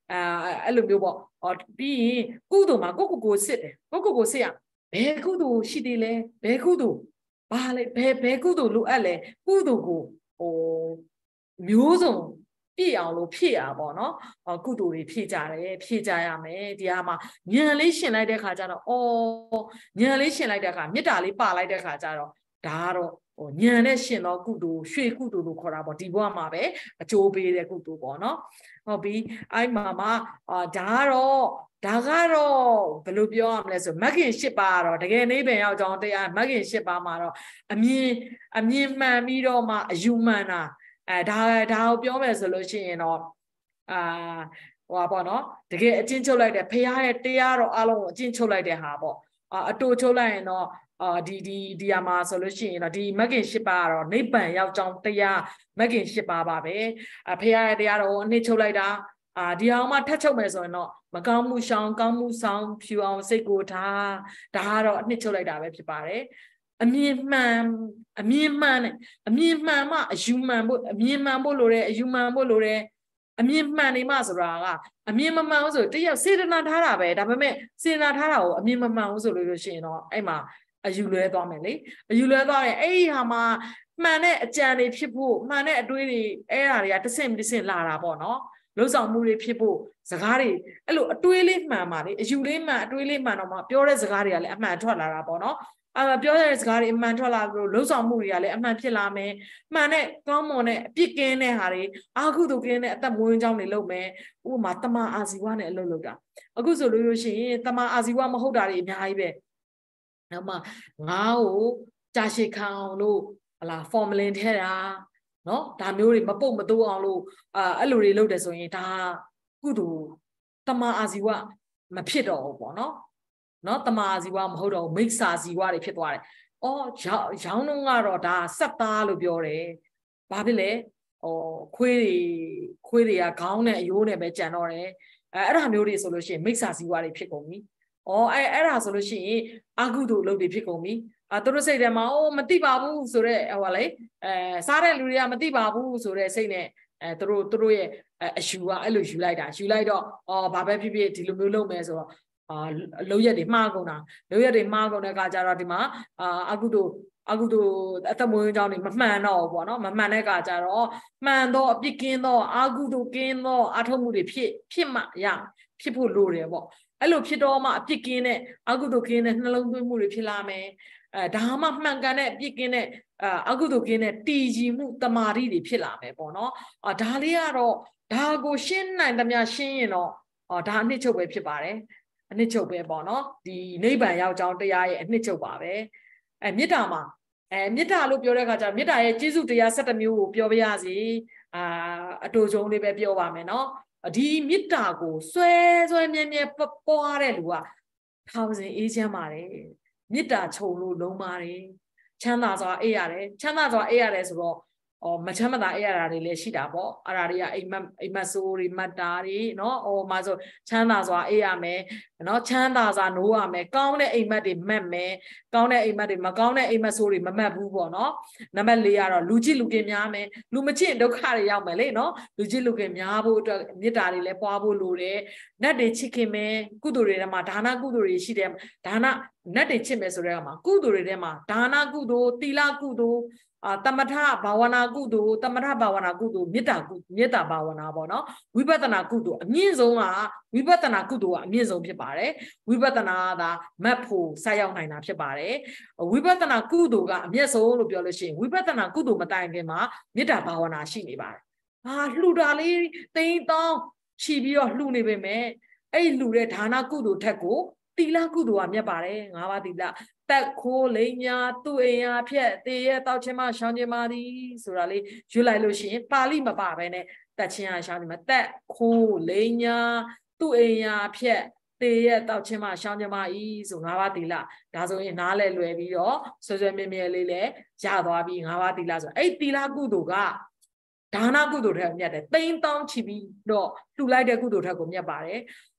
[SPEAKER 1] အာအဲ့လိုမျိုးပေါ့ဟောပြီးရင်ကုသိုလ်မှာကိုကိုကိုစစ်တယ်ကိုကိုကိုစစ်ရဘယ်ကုသိုလ်ရှိသေးလဲဘယ်ကုသိုလ်ဘာလဲဘယ်ဘယ်ကုသိုလ်လိုအပ်လဲကုသိုလ်ကိုဟိုမျိုးစုံပြည့်အောင်လို့ဖြည့်ရပါတော့နော်ကုသိုလ်တွေဖြည့်ကြတယ်ဖြည့်ကြရမယ်ဒီဟာမှာဉာဏ်လေးရှင်လိုက်တဲ့ခါကျတော့အော်ဉာဏ်လေးရှင်လိုက်တဲ့ခါမေတ္တာလေးပါလိုက်တဲ့ခါကျတော့ဒါကတော့ဟိုဉာဏ်နဲ့ရှင်တော့ကုသိုလ်ရွှေကုသိုလ်လို့ခေါ်တာပေါ့ဒီဘဝမှာပဲအကျိုးပေးတဲ့ကုသိုလ်ပေါ့နော်ဟုတ်ပြီအဲ့မှာမှာအာဒါကတော့ဒါကတော့ဘယ်လိုပြောရမလဲဆိုမဂ်ခင်၈ပါးကတော့တကယ်နိဗ္ဗာန်ရောက်ကြောင်းတရားမဂ်ခင်၈ပါးမှာတော့အမြင်အမြင်မှန်ပြီးတော့မှအယူမှန်တာအဲဒါဒါကိုပြောမယ်ဆိုလို့ရှိရင်တော့အာဟိုပါပေါ့နော်တကယ်အကျဉ်းချုပ်လိုက်တဲ့ဖရာရဲ့တရားတော်အလုံးကိုအကျဉ်းချုပ်လိုက်တဲ့ဟာပေါ့အာအတူချုပ်လိုက်ရင်တော့အာဒီဒီဒီယာမှာဆိုလို့ရှိရင်တော့ဒီမဂ်ခင်၈ပါးကတော့နိဗ္ဗာန်ရောက်ကြောင်းတရားမဂ်ခင်၈ပါးပါပဲအဖရာရဲ့တရားတော်ကိုအနှစ်ချုပ်လိုက်တာအာဒီအောင်မှထပ်ချုပ်မယ်ဆိုရင်တော့မကောင်းမှုရှောင်ကောင်းမှုဆောင်ဖြူအောင်စိတ်ကိုထားဒါကတော့အနှစ်ချုပ်လိုက်တာပဲဖြစ်ပါတယ်အမြင်မှန်အမြင်မှန်နဲ့အမြင်မှန်မှအယူမှန်ဖို့အမြင်မှန်ဖို့လိုတယ်အယူမှန်ဖို့လိုတယ်အမြင်မှန်နေမှဆိုတာကအမြင်မမှန်ဘူးဆိုတရက်စေတနာထားတာပဲဒါပေမဲ့စေတနာထားတာကိုအမြင်မမှန်ဘူးဆိုလို့ရှိရင်တော့အဲ့မှာအယူလွဲသွားမယ်လေအယူလွဲသွားရင်အဲ့ဒီဟာမှာမှန်တဲ့အကြံတွေဖြစ်ဖို့မှန်တဲ့အတွေးတွေအဲ့ဟာတွေကတဆင့်တဆင့်လာတာပေါ့နော်လုံဆောင်မှုတွေဖြစ်ဖို့စကားတွေအဲ့လိုအတွေးလေးမှန်ပါလေအယူလေးမှန်အတွေးလေးမှန်တော့မှပြောတဲ့စကားတွေကလည်းအမှန်ထွက်လာတာပေါ့နော်အဲ့ပြောတဲ့စကားတွေအမှန်ထွက်လာလို့လုံဆောင်မှုတွေကလည်းအမှန်ဖြစ်လာမယ်မှန်တဲ့ကောင်းမွန်တဲ့အပြစ်ကင်းတဲ့ဟာတွေအာဟုသူကင်းတဲ့အသက်မွေးကြောင်းတွေလုပ်မယ်ဥပမာတမအာဇီဝနဲ့အလုပ်လုပ်တာအခုဆိုလို့လို့ရှိရင်တမအာဇီဝမဟုတ်တာတွေအများကြီးပဲနောက်မှငါ့ကိုကြာရှည်ခံအောင်လို့ဟလာဖော်မလင်ထဲတာနော်ဒါမျိုးတွေမပုတ်မတိုးအောင်လို့အာအဲ့လိုတွေလုပ်တယ်ဆိုရင်ဒါကုသိုလ်တမအာဇီဝမဖြစ်တော့ဘူးပေါ့နော်နော်တမအာဇီဝမဟုတ်တော့မိစ္ဆာဇီဝတွေဖြစ်သွားတယ်။အော်ရောင်းတော့ကတော့ဒါစက်သားလို့ပြောတယ်။ဘာဖြစ်လဲ။ဟောခွေးတွေခွေးတွေကခေါင်းနဲ့အယိုးနဲ့ပဲကြံတော့တယ်။အဲအဲ့ဒါမျိုးတွေဆိုလို့ရှိရင်မိစ္ဆာဇီဝတွေဖြစ်ကုန်ပြီ။အော်အဲအဲ့ဒါဆိုလို့ရှိရင်အာကုသိုလ်လုပ်တွေဖြစ်ကုန်ပြီ။အာသူတို့စိတ်ထဲမှာအိုးမသိပါဘူးဆိုတော့ဟောလေအဲစားတဲ့လူတွေကမသိပါဘူးဆိုတော့စိတ်နဲ့အဲသူတို့သူတို့ရဲ့အယူကအဲ့လိုယူလိုက်တာယူလိုက်တော့အော်ဘာပဲဖြစ်ဖြစ်ဒီလိုမျိုးလုပ်မယ်ဆိုတော့အာလုံရက်တွေမှားကုန်တာလုံရက်တွေမှားကုန်တဲ့အခါကျတော့ဒီမှာအာအကုသိုလ်အကုသိုလ်အသက်မွေးကြောင်းတွေမမှန်တော့ဘူးပေါ့နော်မမှန်တဲ့အခါကျတော့မှန်တော့အပြစ်ကင်းတော့အကုသိုလ်ကင်းတော့အထုံးမှုတွေဖြစ်ဖြစ်မှရဖြစ်ဖို့လိုတယ်ပေါ့အဲ့လိုဖြစ်တော့မှအပြစ်ကင်းတဲ့အကုသိုလ်ကင်းတဲ့နှလုံးသွင်းမှုတွေဖြစ်လာမယ်အဲဒါမှမှန်ကန်တဲ့အပြစ်ကင်းတဲ့အကုသိုလ်ကင်းတဲ့တည်ကြည်မှုတမာတိတွေဖြစ်လာမယ်ပေါ့နော်အာဒါလေးကတော့ဒါကိုရှင်းနိုင်သမျှရှင်းရင်တော့အာဒါအနှစ်ချုပ်ပဲဖြစ်ပါတယ်အနှစ်ချုပ်ပဲပေါ့နော်ဒီနိဗ္ဗာန်ရောက်ကြောင်းတရားရဲ့အနှစ်ချုပ်ပါပဲအဲမေတ္တာမှာအဲမေတ္တာလို့ပြောတဲ့အခါကျတော့မေတ္တာရဲ့ကျေးဇူးတရား၁၇မျိုးကိုပြောပြရစီအာအတူဆုံးလေးပဲပြောပါမယ်နော်ဒီမေတ္တာကိုဆွဲဆွဲမြဲမြဲပွားတဲ့လူကထောင်စဉ်အေးချမ်းပါတယ်မေတ္တာခြုံလို့လုံးပါတယ်ချမ်းသာစွာအေးရတယ်ချမ်းသာစွာအေးရတယ်ဆိုတော့အော်မချမ်းမသာအေးရတာတွေလည်းရှိတာပေါ့အဲ့ဒါတွေကအိမ်မက်အိမ်မက်ဆိုးတွေမတ်တာတွေเนาะဟိုမှာဆိုချမ်းသာစွာအေးရမယ်เนาะချမ်းသာစွာနိုးရမယ်ကောင်းတဲ့အိမ်မက်တွေမက်မယ်ကောင်းတဲ့အိမ်မက်တွေမကောင်းတဲ့အိမ်မက်ဆိုးတွေမမက်ဘူးပေါ့เนาะနံပါတ်၄ကတော့လူချစ်လူခင်များမယ်လူမချစ်ဒုက္ခတွေရောက်မယ်လေเนาะလူချစ်လူခင်များဖို့အတွက်မေတ္တာတွေလည်းပွားဖို့လိုတယ်နတ်တွေချစ်ခင်မယ်ကုသိုလ်တွေထဲမှာဒါနကုသိုလ်တွေရှိတယ်ဒါနနတ်တွေချစ်မယ်ဆိုတဲ့အခါမှာကုသိုလ်တွေထဲမှာဒါနကုသိုလ်သီလကုသိုလ်အာတမထဘာဝနာကုသိုလ်တမထဘာဝနာကုသိုလ်မေတ္တာကုမေတ္တာဘာဝနာပေါ့နော်ဝိပဿနာကုသိုလ်အမြင့်ဆုံးကဝိပဿနာကုသိုလ်ကအမြင့်ဆုံးဖြစ်ပါတယ်ဝိပဿနာကမတ်ဖို့ဆက်ရောက်နိုင်တာဖြစ်ပါတယ်ဝိပဿနာကုသိုလ်ကအမြင့်ဆုံးလို့ပြောလို့ရှိရင်ဝိပဿနာကုသိုလ်မတိုင်ခင်မှာမေတ္တာဘာဝနာရှိနေပါတယ်ဟာလှူတာလေးတိမ်တောင်းချီပြီးတော့လှူနေပေမဲ့အဲ့လှူတဲ့ဒါနကုသိုလ်ထက်ကိုသီလကုသိုလ်ကမြတ်ပါတယ်ငါးပါးသီလတက်ခိုးလိန်ညာသူ့အိမ်ရာဖြက်တေရဲ့တောက်ချင်းမရှောင်းချင်းမသည်ဆိုတာလေးရွတ်လိုက်လို့ရှိရင်ပါဠိမပါဘဲနဲ့တက်ချင်းရာရှောင်းချင်းမတက်ခိုးလိန်ညာသူ့အိမ်ရာဖြက်တေရဲ့တောက်ချင်းမရှောင်းချင်းမဤဆိုငါးပါးသီလဒါဆိုရင်နားလဲလွယ်ပြီးတော့ဆွဆွမြဲမြဲလေးလဲရသွားပြီးငါးပါးသီလဆိုအဲ့သီလကုသိုလ်ကဒါနကုသိုလ်ထက်မြတ်တယ်တိမ်တောင်းချီပြီးတော့လှူလိုက်တဲ့ကုသိုလ်ထက်ကိုမြတ်ပါတယ်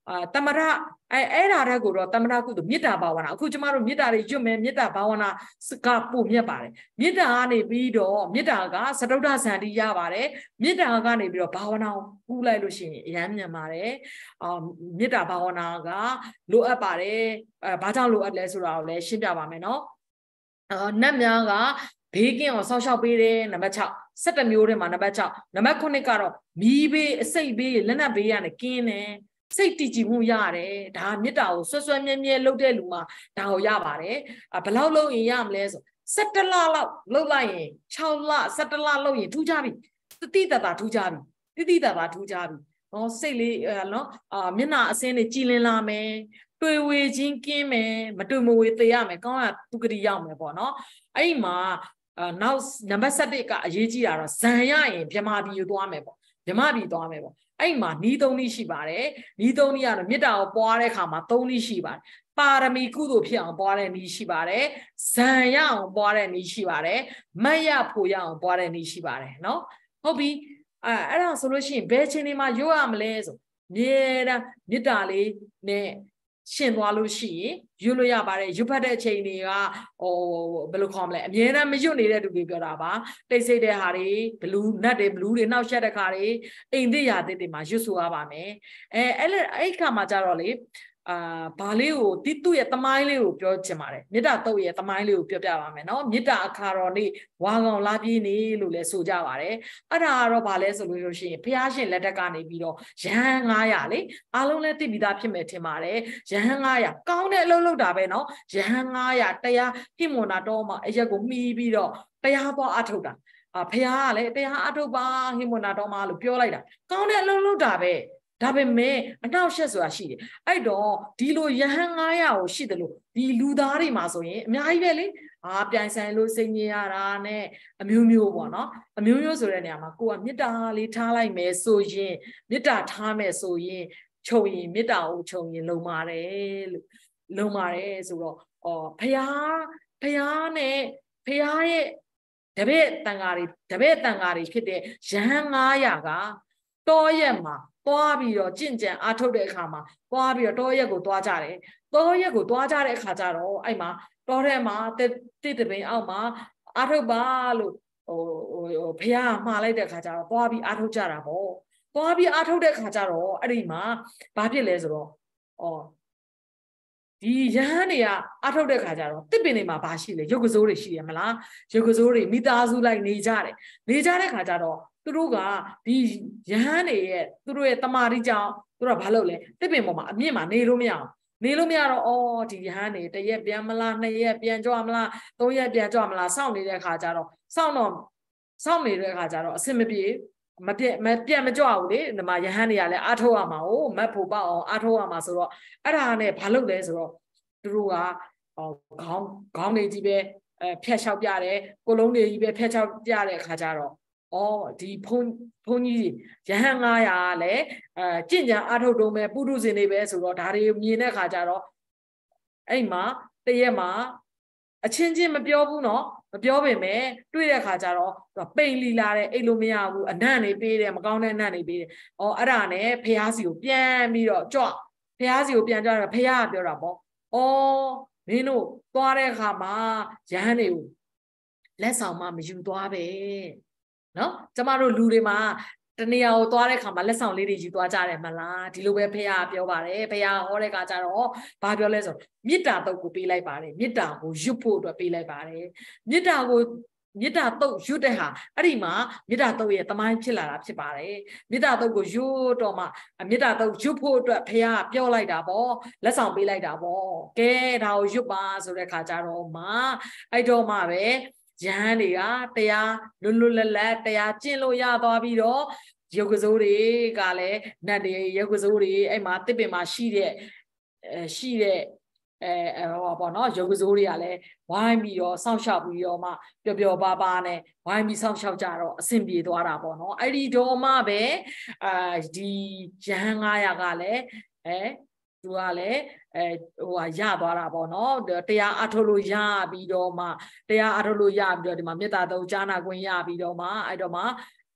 [SPEAKER 1] အာတမရအဲအဲ့ဒါတက်ကိုတော့တမရကုသိုလ်မေတ္တာဘာဝနာအခုကျမတို့မေတ္တာတွေကျွတ်မယ်မေတ္တာဘာဝနာကပို့မြတ်ပါတယ်မေတ္တာကနေပြီးတော့မေတ္တာကသတုဒ္ဓဇန္တိရပါတယ်မေတ္တာကနေပြီးတော့ဘာဝနာကိုကူးလိုက်လို့ရှိရင်အရမ်းမြန်ပါတယ်အာမေတ္တာဘာဝနာကလိုအပ်ပါတယ်အဲဘာကြောင့်လိုအပ်လဲဆိုတာကိုလည်းရှင်းပြပါမယ်နော်အာနတ်များကဘေးကင်းအောင်ဆောက်ရှောက်ပေးတယ်နံပါတ်၆ ၁၁မျိုးထဲမှာနံပါတ်၆နံပါတ်ခုကတော့မီးဘေးအစိတ်ဘေးလက်နက်ဘေးကနေကင်းတယ်စိတ်တည်ကြည်မှုရတယ်ဒါမေတ္တာကိုဆွဆွဲမြဲမြဲလုပ်တဲ့လူမှာဒါကိုရပါတယ်အဘယ်လောက်လုပ်ရင်ရမလဲဆို၁၁လလောက်လုပ်လိုက်ရင်၆လ၁၁လလုပ်ရင်ထူးကြပြီတိတိတတာထူးကြပြီတိတိတတာထူးကြပြီနော်စိတ်လေးနော်အာမျက်နှာအစင်းတွေကြည်လင်လာမယ်တွေ့ဝေချင်းကင်းမယ်မတွေ့မဝေသေရမယ်ကောင်းရသူကတိရောက်မယ်ပေါ့နော်အဲ့ဒီမှာအာနောက်နံပါတ်၁၁ကအရေးကြီးတာတော့ဇံရရင်ဗြဟ္မာပြည်ကိုသွားမယ်ပေါ့ဗြဟ္မာပြည်သွားမယ်ပေါ့အဲ့မှာနီးသုံးနည်းရှိပါတယ်နီးသုံးနည်းကတော့မေတ္တာကိုပွားတဲ့အခါမှာသုံးနည်းရှိပါတယ်ပါရမီကုသိုလ်ဖြစ်အောင်ပွားတဲ့နည်းရှိပါတယ်ဇံရအောင်ပွားတဲ့နည်းရှိပါတယ်မတ်ရဖို့ရအောင်ပွားတဲ့နည်းရှိပါတယ်နော်ဟုတ်ပြီအဲအဲ့ဒါဆိုလို့ရှိရင်ဘယ်ချိန်ဒီမှာရွတ်ရမလဲဆိုမြေတမ်းမေတ္တာလေးနဲ့ရှင်သွားလို့ရှိရင်ရွတ်လို့ရပါတယ်ရွတ်ဖတ်တဲ့အချိန်တွေကဟိုဘယ်လိုခေါ်မလဲအမြဲတမ်းမရွတ်နေတဲ့သူတွေပြောတာပါတိတ်ဆိတ်တဲ့ဟာတွေဘလူးနတ်တွေဘလူးတွေနှောက်ရှက်တဲ့ခါတွေအိမ်သိရာသစ်တွေမှာရွတ်ဆိုရပါမယ်အဲအဲ့အဲ့ခါမှာကြတော့လေအာဘာလေးကိုတိတုရဲ့တမိုင်းလေးကိုပြောချင်ပါတယ်မေတ္တာတုတ်ရဲ့တမိုင်းလေးကိုပြောပြပါမယ်နော်မေတ္တာအခါတော်နေ့ဝါကောင်လာပြေးနေလို့လည်းဆိုကြပါတယ်အဲ့ဒါကတော့ဘာလဲဆိုလို့ရှိရင်ဘုရားရှင်လက်ထက်ကနေပြီးတော့ရဟန်း၅ရာလေအားလုံးလည်းသိပြီးသားဖြစ်မယ်ထင်ပါတယ်ရဟန်း၅ရာကောင်းတဲ့အလုပ်လုပ်တာပဲနော်ရဟန်း၅ရာတရားဟိမွန်နာတော်မှာအရက်ကိုမှီးပြီးတော့တရားပေါ်အထုတ်တာအာဘုရားကလည်းတရားအထုတ်ပါဟိမွန်နာတော်မှာလို့ပြောလိုက်တာကောင်းတဲ့အလုပ်လုပ်တာပဲဒါပေမဲ့အနောက်ရှက်ဆိုတာရှိတယ်အဲ့တော့ဒီလိုယဟန်၅ရာကိုရှိတယ်လို့ဒီလူသားတွေမှာဆိုရင်အများကြီးပဲလေအာပြိုင်ဆိုင်လို့စိတ်ညစ်ရတာနဲ့အမျိုးမျိုးပေါ့နော်အမျိုးမျိုးဆိုတဲ့နေရာမှာကိုကမေတ္တာလေးထားလိုက်မယ်ဆိုရင်မေတ္တာထားမယ်ဆိုရင်ခြုံရင်မေတ္တာကိုခြုံရင်လုံပါတယ်လို့လုံပါတယ်ဆိုတော့အော်ဖယားဖယားနဲ့ဖယားရဲ့တပည့်တန်ဃာတွေတပည့်တန်ဃာတွေဖြစ်တဲ့ယဟန်၅ရာကတောရက်မှာသွားပြီးတော့ကြင့်ကြံအားထုတ်တဲ့အခါမှာသွားပြီးတော့တောရက်ကိုသွားကြတယ်တောရက်ကိုသွားကြတဲ့အခါကျတော့အဲ့မှာတောထဲမှာတိတပင်အောက်မှာအားထုတ်ပါလို့ဟိုဟိုဖះမှားလိုက်တဲ့အခါကျတော့သွားပြီးအားထုတ်ကြတာပေါ့သွားပြီးအားထုတ်တဲ့အခါကျတော့အဲ့ဒီမှာဘာဖြစ်လဲဆိုတော့အော်ဒီရဟန်းတွေကအားထုတ်တဲ့အခါကျတော့တစ်ပင်တွေမှာဘာရှိလဲရုပ်ကစိုးတွေရှိရမလားရုပ်ကစိုးတွေမိသားစုလိုက်နေကြတယ်နေကြတဲ့အခါကျတော့သူတို့ကဒီယဟန်တွေရဲ့သူတို့ရဲ့တမာတိကြောင့်သူတို့ကဘာလုပ်လဲတစ်ပင်ပေါ်မှာအမြင့်မှာနေလို့မရအောင်နေလို့မရတော့အော်ဒီယဟန်တွေတစ်ရက်ပြန်မလားနှစ်ရက်ပြန်ကြွမလားသုံးရက်ပြန်ကြွမလားစောင့်နေတဲ့အခါကျတော့စောင့်တော့စောင့်နေတဲ့အခါကျတော့အဆင်မပြေမပြတ်မပြတ်မကြွဘူးလေဒီမှာယဟန်တွေကလည်းအားထုတ်ရမှာ哦မတ်ဖို့ပေါ့အောင်အားထုတ်ရမှာဆိုတော့အဲ့ဒါနဲ့ဘာလုပ်လဲဆိုတော့သူတို့ကခေါင်းခေါင်းတွေကြီးပဲအဲဖြတ်လျှောက်ပြတယ်ကိုလုံးတွေကြီးပဲဖြတ်လျှောက်ပြတဲ့အခါကျတော့အော်ဒီဖုန်းဖုန်းကြီးရဟန်း၅ရာကလည်းအဲကြင့်ကြံအားထုတ်တုံးပဲပုထုဇဉ်တွေပဲဆိုတော့ဒါတွေမြင်တဲ့ခါကျတော့အဲ့မှာတရက်မှာအချင်းချင်းမပြောဘူးနော်မပြောပေမဲ့တွေ့တဲ့ခါကျတော့ပိန်လီလာတဲ့အိတ်လို့မရဘူးအနံ့နေပေးတယ်မကောင်းတဲ့အနံ့နေပေးတယ်အော်အဲ့ဒါနဲ့ဖះစီကိုပြန်ပြီးတော့ကြွဖះစီကိုပြန်ကြတော့ဖះကပြောတာပေါ့အော်မင်းတို့သွားတဲ့ခါမှာရဟန်းတွေကိုလက်ဆောင်မှမယူသွားပဲနော်ကျမတို့လူတွေမှာတနေရာကိုသွားတဲ့ခါမှာလက်ဆောင်လေးတွေယူသွားကြတယ်မလားဒီလိုပဲဖះပြောပါတယ်ဖះဟောတဲ့ခါကျတော့ဘာပြောလဲဆိုမေတ္တာတုတ်ကိုပေးလိုက်ပါတယ်မေတ္တာကိုရွတ်ဖို့အတွက်ပေးလိုက်ပါတယ်မေတ္တာကိုမေတ္တာတုတ်ရွတ်တဲ့ဟာအဲ့ဒီမှာမေတ္တာတုတ်ရဲ့တမိုင်းဖြစ်လာတာဖြစ်ပါတယ်မေတ္တာတုတ်ကိုရွတ်တော့မှမေတ္တာတုတ်ရွတ်ဖို့အတွက်ဖះပြောလိုက်တာပေါ့လက်ဆောင်ပေးလိုက်တာပေါ့ကဲဒါကိုရွတ်ပါဆိုတဲ့ခါကျတော့မှအဲ့တော့မှပဲယဟန်တွေကတရားလွတ်လွတ်လပ်လပ်တရားကျင့်လို့ရသွားပြီးတော့ရုပ်ကစိုးတွေကလည်းနတ်တွေရုပ်ကစိုးတွေအဲ့မှာတစ်ပင်မှာရှိတဲ့အဲရှိတဲ့အဲဟောပေါ့နော်ရုပ်ကစိုးတွေကလည်းဝိုင်းပြီးတော့စောင့်ရှောက်ပြီးတော့မှပျော်ပျော်ပါပါနဲ့ဝိုင်းပြီးစောင့်ရှောက်ကြတော့အဆင်ပြေသွားတာပေါ့နော်အဲ့ဒီတော့မှပဲအာဒီယဟန်၅ရာကလည်းအဲသူကလည်းအဲဟိုဟာရသွားတာပေါ့နော်တရားအထုတ်လို့ရပြီးတော့မှတရားအထုတ်လို့ရပြီးတော့ဒီမှာမေတ္တာတုတ်ကြားနာခွင့်ရပြီးတော့မှအဲ့တော့မှ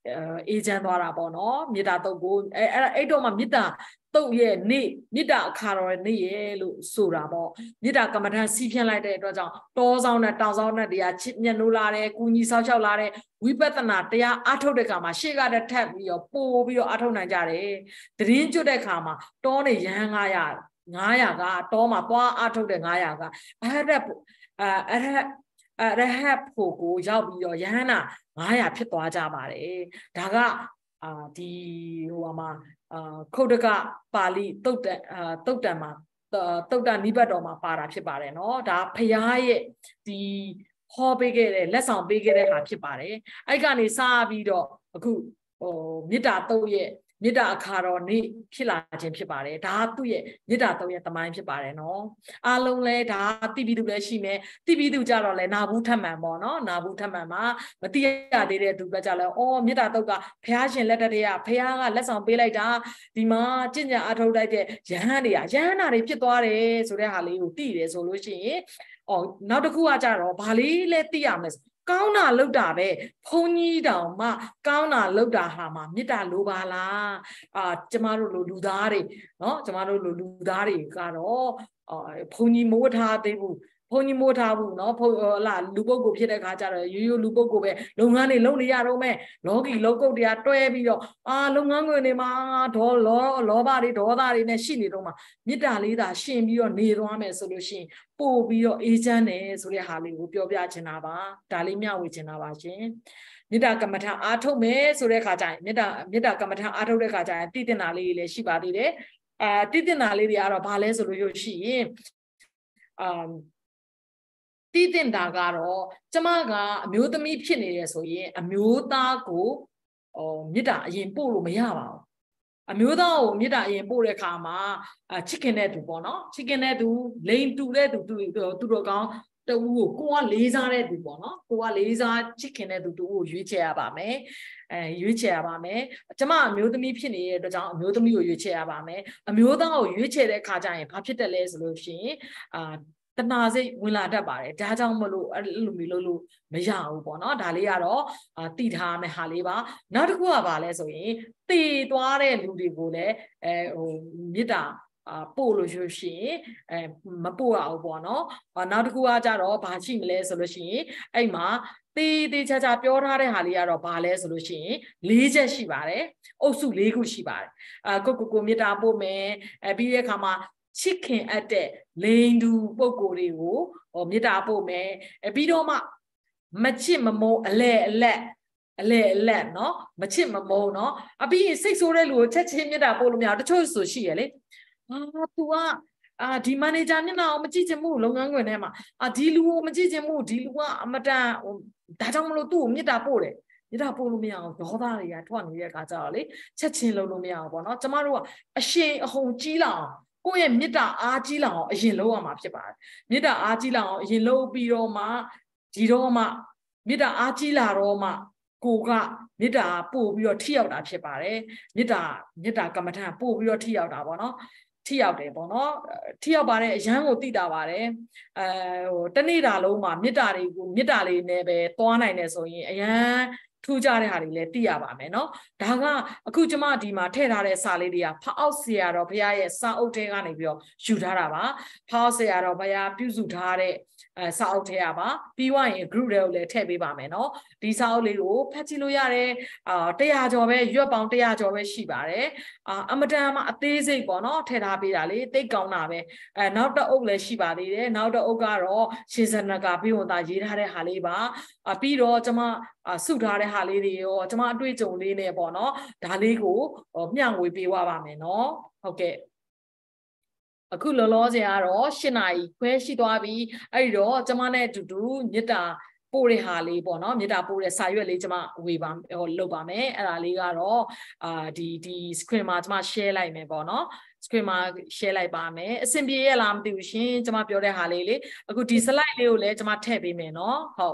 [SPEAKER 1] အေဂျင့်သွားတာပေါ့နော်မေတ္တာတုတ်ကိုအဲအဲ့တော့မှမေတ္တာတုတ်ရဲ့နေ့မေတ္တာအခါတော်နေ့ရဲ့လို့ဆိုတာပေါ့မေတ္တာကမ္မထစီးဖြင်းလိုက်တဲ့အတွက်ကြောင့်တောဆောင်နဲ့တောင်ဆောင်နဲ့တရားချစ်မြတ်နိုးလာတယ်ကုညီဆောက်ရှောက်လာတယ်ဝိပဿနာတရားအထုတ်တဲ့ခါမှာရှေ့ကတည်းကထပ်ပြီးတော့ပို့ပြီးတော့အထုတ်နိုင်ကြတယ်တရင်ကျွတ်တဲ့ခါမှာတောနေရဟန်း900 900ကတောမှာသွားအထုတ်တဲ့900ကအဟရက်အဲအဟရက်အရဟတ်ဖို့ကိုရောက်ပြီးတော့ယဟန္တာ900ဖြစ်သွားကြပါတယ်ဒါကအာဒီဟိုမှာအာခုတ်တကပါဠိတုတ်တအာတုတ်တံမှာတုတ်တနိဗ္ဗတ်တော်မှာပါတာဖြစ်ပါတယ်เนาะဒါဖရာရဲ့ဒီဟောပေးခဲ့တဲ့လက်ဆောင်ပေးခဲ့တဲ့ဟာဖြစ်ပါတယ်အဲ့ကနေစပြီးတော့အခုဟိုမေတ္တာတုတ်ရဲ့မေတ္တာအခါတော်နေ့ဖြစ်လာခြင်းဖြစ်ပါတယ်ဒါသူ့ရဲ့မေတ္တာတုတ်ရဲ့တမိုင်းဖြစ်ပါတယ်เนาะအားလုံးလဲဒါတိပိတုလည်းရှိမယ်တိပိတုကြတော့လဲနာဘူးထမှန်ပေါ့เนาะနာဘူးထမှန်မှာမတိရသေးတဲ့သူပဲကြလဲအော်မေတ္တာတုတ်ကဘုရားရှင်လက်ထက်တည်းကဘုရားကလက်ဆောင်ပေးလိုက်တာဒီမှာကျင့်ကြံအထုတ်လိုက်တဲ့ယဟန်တွေကယဟန်နာတွေဖြစ်သွားတယ်ဆိုတဲ့ဟာလေးကိုသိတယ်ဆိုလို့ရှိရင်အော်နောက်တစ်ခုကကြတော့ဗာလေးလဲသိရမယ်ကောင်းတာလောက်တာပဲဘုန်းကြီးတောင်မှကောင်းတာလောက်တာဟာမှာမေတ္တာလိုပါလားအာကျမတို့လိုလူသားတွေเนาะကျမတို့လိုလူသားတွေကတော့အာဘုန်းကြီးမိုးထားသေးဘူးဘုန်းကြီးမိုးထားဘူးเนาะဘုလာလူပုဂ္ဂိုလ်ဖြစ်တဲ့ခါကျတော့ရိုးရိုးလူပုဂ္ဂိုလ်ပဲလုပ်ငန်းတွေလုပ်နေရတော့မဲ့လောကီလောကုတ်တရားတွဲပြီးတော့အာလုပ်ငန်းခွင်တွေမှာဒေါ်လောလောဘတွေဒေါသတွေနဲ့ရှိနေတော့မှမေတ္တာလေးသာရှင်ပြီးတော့နေသွားမယ်ဆိုလို့ရှိရင်ပို့ပြီးတော့အေးချမ်းတယ်ဆိုတဲ့ဟာလေးကိုပြောပြချင်တာပါဒါလေးမျှဝေချင်တာပါရှင်မေတ္တာကမ္မထအားထုတ်မယ်ဆိုတဲ့ခါကျရင်မေတ္တာမေတ္တာကမ္မထအားထုတ်တဲ့ခါကျရင်တည်တင်တာလေးတွေလည်းရှိပါသေးတယ်အာတည်တင်တာလေးတွေကတော့ဘာလဲဆိုလို့ရှိရင်အာတည်တင်တာကတော့ကျမကအမျိုးသမီးဖြစ်နေတယ်ဆိုရင်အမျိုးသားကိုဟိုမေတ္တာအရင်ပို့လို့မရပါဘူးအမျိုးသားကိုမေတ္တာအရင်ပို့တဲ့ခါမှာချစ်ခင်တဲ့သူပေါ့နော်ချစ်ခင်တဲ့သူလိန်တူတဲ့သူသူသူတော်ကောင်းတူကိုကိုကလေးစားတဲ့သူပေါ့နော်ကိုကလေးစားချစ်ခင်တဲ့သူတူကိုရွေးချယ်ရပါမယ်အဲရွေးချယ်ရပါမယ်ကျမအမျိုးသမီးဖြစ်နေတဲ့အတွက်ကြောင့်အမျိုးသမီးကိုရွေးချယ်ရပါမယ်အမျိုးသားကိုရွေးချယ်တဲ့ခါကျရင်ဘာဖြစ်တယ်လဲဆိုလို့ရှိရင်အာတဏှာစိတ်ဝင်လာတတ်ပါတယ်ဒါကြောင့်မလို့အဲ့လိုမျိုးလို့လို့မရဘူးပေါ့နော်ဒါလေးကတော့အာတည်ထားမယ်ဟာလေးပါနောက်တစ်ခုကဘာလဲဆိုရင်တည်သွားတဲ့လူတွေကိုလည်းအဲဟိုမေတ္တာအာပို့လို့ရှိရင်အဲမပို့ရဘူးပေါ့နော်နောက်တစ်ခုကကြတော့ဘာရှိမလဲဆိုလို့ရှိရင်အဲ့မှာတေးသေးချာချာပြောထားတဲ့ဟာလေးကတော့ဘာလဲဆိုလို့ရှိရင်လေးချက်ရှိပါတယ်အုပ်စုလေးခုရှိပါတယ်အာကိုကိုကိုမေတ္တာပို့မယ်အဲပြီးတဲ့အခါမှာချစ်ခင်အပ်တဲ့လိန်တူပုံကိုယ်တွေကိုဟောမေတ္တာပို့မယ်အဲပြီးတော့မှမချစ်မမုန်းအလဲအလက်အလဲအလက်เนาะမချစ်မမုန်းเนาะအပြီးစိတ်ဆိုးတဲ့လူကိုချက်ချင်းမေတ္တာပို့လို့မရဘူးတချို့ဆိုရှိရလေအာ तू ကအာဒီမန်နေဂျာမျက်နှာကိုမကြည့်ချင်ဘူးလုပ်ငန်းခွင်ထဲမှာအာဒီလူကိုမကြည့်ချင်ဘူးဒီလူကအမတန်ဒါကြောင့်မလို့သူ့ကိုမေတ္တာပို့တယ်မေတ္တာပို့လို့မရအောင်ဒေါသတွေကထွက်နေတဲ့အခါကျတော့လေချက်ချင်းလုပ်လို့မရအောင်ပေါ့နော်ကျမတို့ကအရှင်အဟုန်ကြီးလာအောင်ကိုယ့်ရဲ့မေတ္တာအားကြီးလာအောင်အရင်လုပ်ရမှာဖြစ်ပါတယ်မေတ္တာအားကြီးလာအောင်အရင်လုပ်ပြီးတော့မှဒီတော့မှမေတ္တာအားကြီးလာတော့မှကိုကမေတ္တာပို့ပြီးတော့ထိရောက်တာဖြစ်ပါတယ်မေတ္တာမေတ္တာကမ္မထပို့ပြီးတော့ထိရောက်တာပေါ့နော်ထိရောက်တယ်ပေါ့နော်ထိရောက်ပါတယ်အရန်ကိုသိတာပါတယ်အဲဟိုတနေ့တာလုံးမှာမေတ္တာတွေကိုမေတ္တာလေးနဲ့ပဲသွားနိုင်တယ်ဆိုရင်အရန်ထူးကြတဲ့ဟာတွေလည်းသိရပါမယ်เนาะဒါကအခုကျမဒီမှာထည့်ထားတဲ့စာလေးတွေကဖအောက်ဆရာတော်ဘုရားရဲ့စာအုပ်ထဲကနေပြီးတော့ယူထားတာပါဖအောက်ဆရာတော်ဘုရားပြုစုထားတဲ့အဲစာအုပ်ထဲပါပြီးွားရင် group တွေကိုလည်းထည့်ပေးပါမယ်เนาะဒီစာအုပ်လေးကိုဖတ်ကြည့်လို့ရတယ်အာတရာကျော်ပဲရွက်ပေါင်းတရာကျော်ပဲရှိပါတယ်အာအမတန်မှအသေးစိတ်ပေါ့เนาะထည့်ထားပေးတာလေသိကောင်းတာပဲအဲနောက်တစ်အုပ်လည်းရှိပါသေးတယ်နောက်တစ်အုပ်ကတော့ရှင်ဇနကပြီးဝန်သားရေးထားတဲ့ဟာလေးပါအပြီးတော့ကျမစုထားတဲ့ဟာလေးတွေရောကျမအတွေ့အကြုံလေးနဲ့ပေါ့နော်ဒါလေးကိုမျှဝေပေးသွားပါမယ်နော်ဟုတ်ကဲ့အခုလောလောဆယ်ကတော့၈နာရီခွဲရှိသွားပြီအဲ့ဒီတော့ကျမနဲ့အတူတူမေတ္တာပို့တဲ့ဟာလေးပေါ့နော်မေတ္တာပို့တဲ့စာရွက်လေးကျမဝေပါဟိုလုပ်ပါမယ်အဲ့ဒါလေးကတော့အာဒီဒီ screen မှာကျမ share လိုက်မယ်ပေါ့နော် screen မှာ share လိုက်ပါမယ်အဆင်ပြေရလားမသိဘူးရှင်ကျမပြောတဲ့ဟာလေးလေအခုဒီ slide လေးကိုလည်းကျမထည့်ပေးမယ်နော်ဟုတ်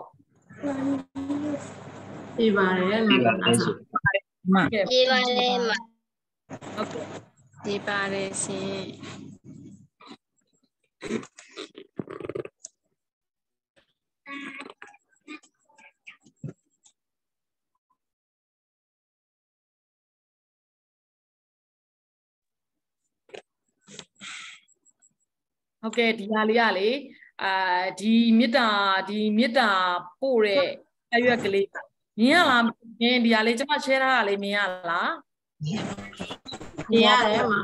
[SPEAKER 2] ပြပါတယ်မဟုတ်လား
[SPEAKER 4] မ
[SPEAKER 3] ပြေးပါလေမ
[SPEAKER 1] ဟုတ်ကဲ့
[SPEAKER 2] ပြပါတယ်ရှင်
[SPEAKER 1] ok đi ra lý à lý à đi miết à đi miết à bộ re ai yêu cái lý nhớ là nghe đi ra lý cho mà share ra lý mình à là
[SPEAKER 2] Đi ra đấy mà.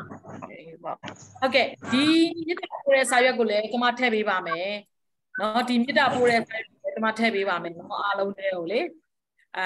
[SPEAKER 1] ok đi miết à bộ re sao yêu cái lý cho mà thay bị bà mẹ nó đi miết à bộ re cho mà thay bị bà mẹ nó à lâu đấy rồi lý à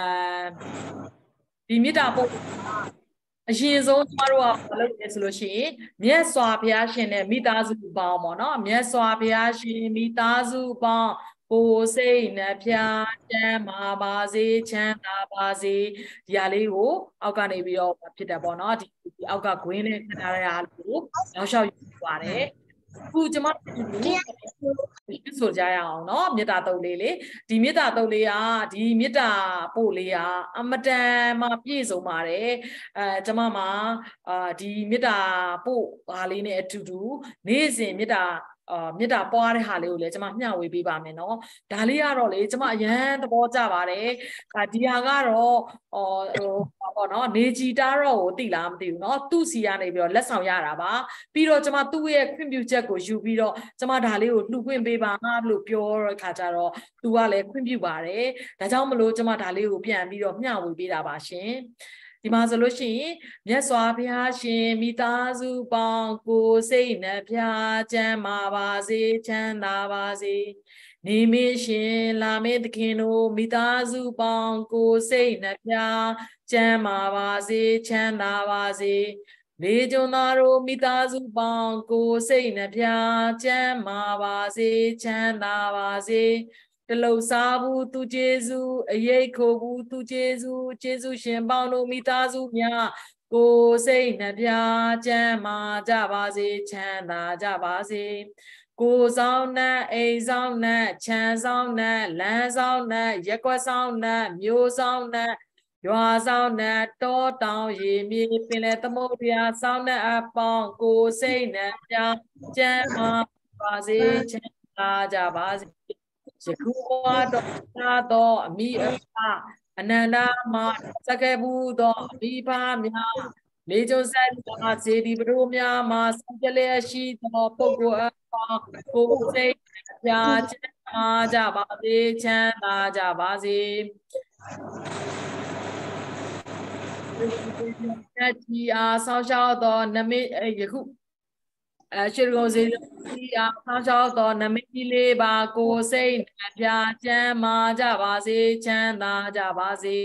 [SPEAKER 1] đi miết à bộအရင်ဆုံးကျမတို့ကဘာလုပ်လဲဆိုလို့ရှိရင်မြတ်စွာဘုရားရှင်နဲ့မိသားစုပေါင်းပေါ့နော်မြတ်စွာဘုရားရှင်မိသားစုပေါင်းကိုယ်စိတ်နှဖျားချမ်းမာပါစေချမ်းသာပါစေဒီဟာလေးကိုအောက်ကနေပြီးတော့ဖြစ်တယ်ပေါ့နော်ဒီအောက်ကဂွင်းနဲ့ခဏရတာလို့နောက်လျှောက်ယူပါတယ်အခုကျမတို့ဆိုကြရအောင်เนาะမေတ္တာတုတ်လေးလေဒီမေတ္တာတုတ်လေးကဒီမေတ္တာပို့လေးကအမတန်မှပြည့်စုံပါတယ်အဲကျမမှာအာဒီမေတ္တာပို့ဟာလေးနဲ့အတူတူနေ့စဉ်မေတ္တာအာမေတ္တာပွားတဲ့ဟာလေးကိုလည်းကျမမျှဝေပေးပါမယ်เนาะဒါလေးကတော့လေကျမအရန်သဘောကျပါတယ်ဒါဒီဟာကတော့ဟိုပေါ့เนาะနေကြည်တာတော့ကိုသိလားမသိဘူးเนาะသူ့စီကနေပြီးတော့လက်ဆောင်ရတာပါပြီးတော့ကျမသူ့ရဲ့ခွင့်ပြုချက်ကိုယူပြီးတော့ကျမဒါလေးကိုလှူခွင့်ပေးပါလို့ပြောတဲ့ခါကျတော့သူကလည်းခွင့်ပြုပါတယ်ဒါကြောင့်မလို့ကျမဒါလေးကိုပြန်ပြီးတော့မျှဝေပေးတာပါရှင်ဒီမှာဆိုလို့ရှိရင်မြတ်စွာဘုရားရှင်မိသားစုပေါင်းကိုစိတ်နှဖျားချမ်းမာပါစေချမ်းသာပါစေနေမင်းရှင်လာမင်းသခင်တို့မိသားစုပေါင်းကိုစိတ်နှဖျားချမ်းမာပါစေချမ်းသာပါစေလေကျွန်းသားတို့မိသားစုပေါင်းကိုစိတ်နှဖျားချမ်းမာပါစေချမ်းသာပါစေတလုံစားဘူးသူကျေးဇူးအရေးခိုးဘူးသူကျေးဇူးကျေးဇူးရှင်ပေါင်းတို့မိသားစုများကိုစိတ်နှဖျားချမ်းမာကြပါစေချမ်းသာကြပါစေကိုဆောင်နဲ့အိမ်ဆောင်နဲ့ခြံဆောင်နဲ့လမ်းဆောင်နဲ့ရက်ကွက်ဆောင်နဲ့မြို့ဆောင်နဲ့ရွာဆောင်နဲ့တောတောင်ရေမြေပင်လယ်သမုဒ္ဒရာဆောင်နဲ့အပေါင်းကိုစိတ်နှဖျားချမ်းမာပါစေချမ်းသာကြပါစေယခုဘဝတော်သာတော်အမိအဖအနန္တမှာစကဲဘူးတော်အမိဖများလေကျုံဆက်ပါစေဒီဘုရားမှာစံကြလျက်ရှိသောပုဂ္ဂိုလ်အပေါင်းကိုယ်စိတ်ပြာချမ်းသာကြပါစေချမ်းသာကြပါစေတတိအားဆောင်းလျှောက်သောနမိတ်ယခုအဲရှိရကုန်စေဒီအားဆောင်းလျှောက်သောနမိတ်လေးပါကိုယ်စိတ်နှဖျားချမ်းသာကြပါစေချမ်းသာကြပါစေ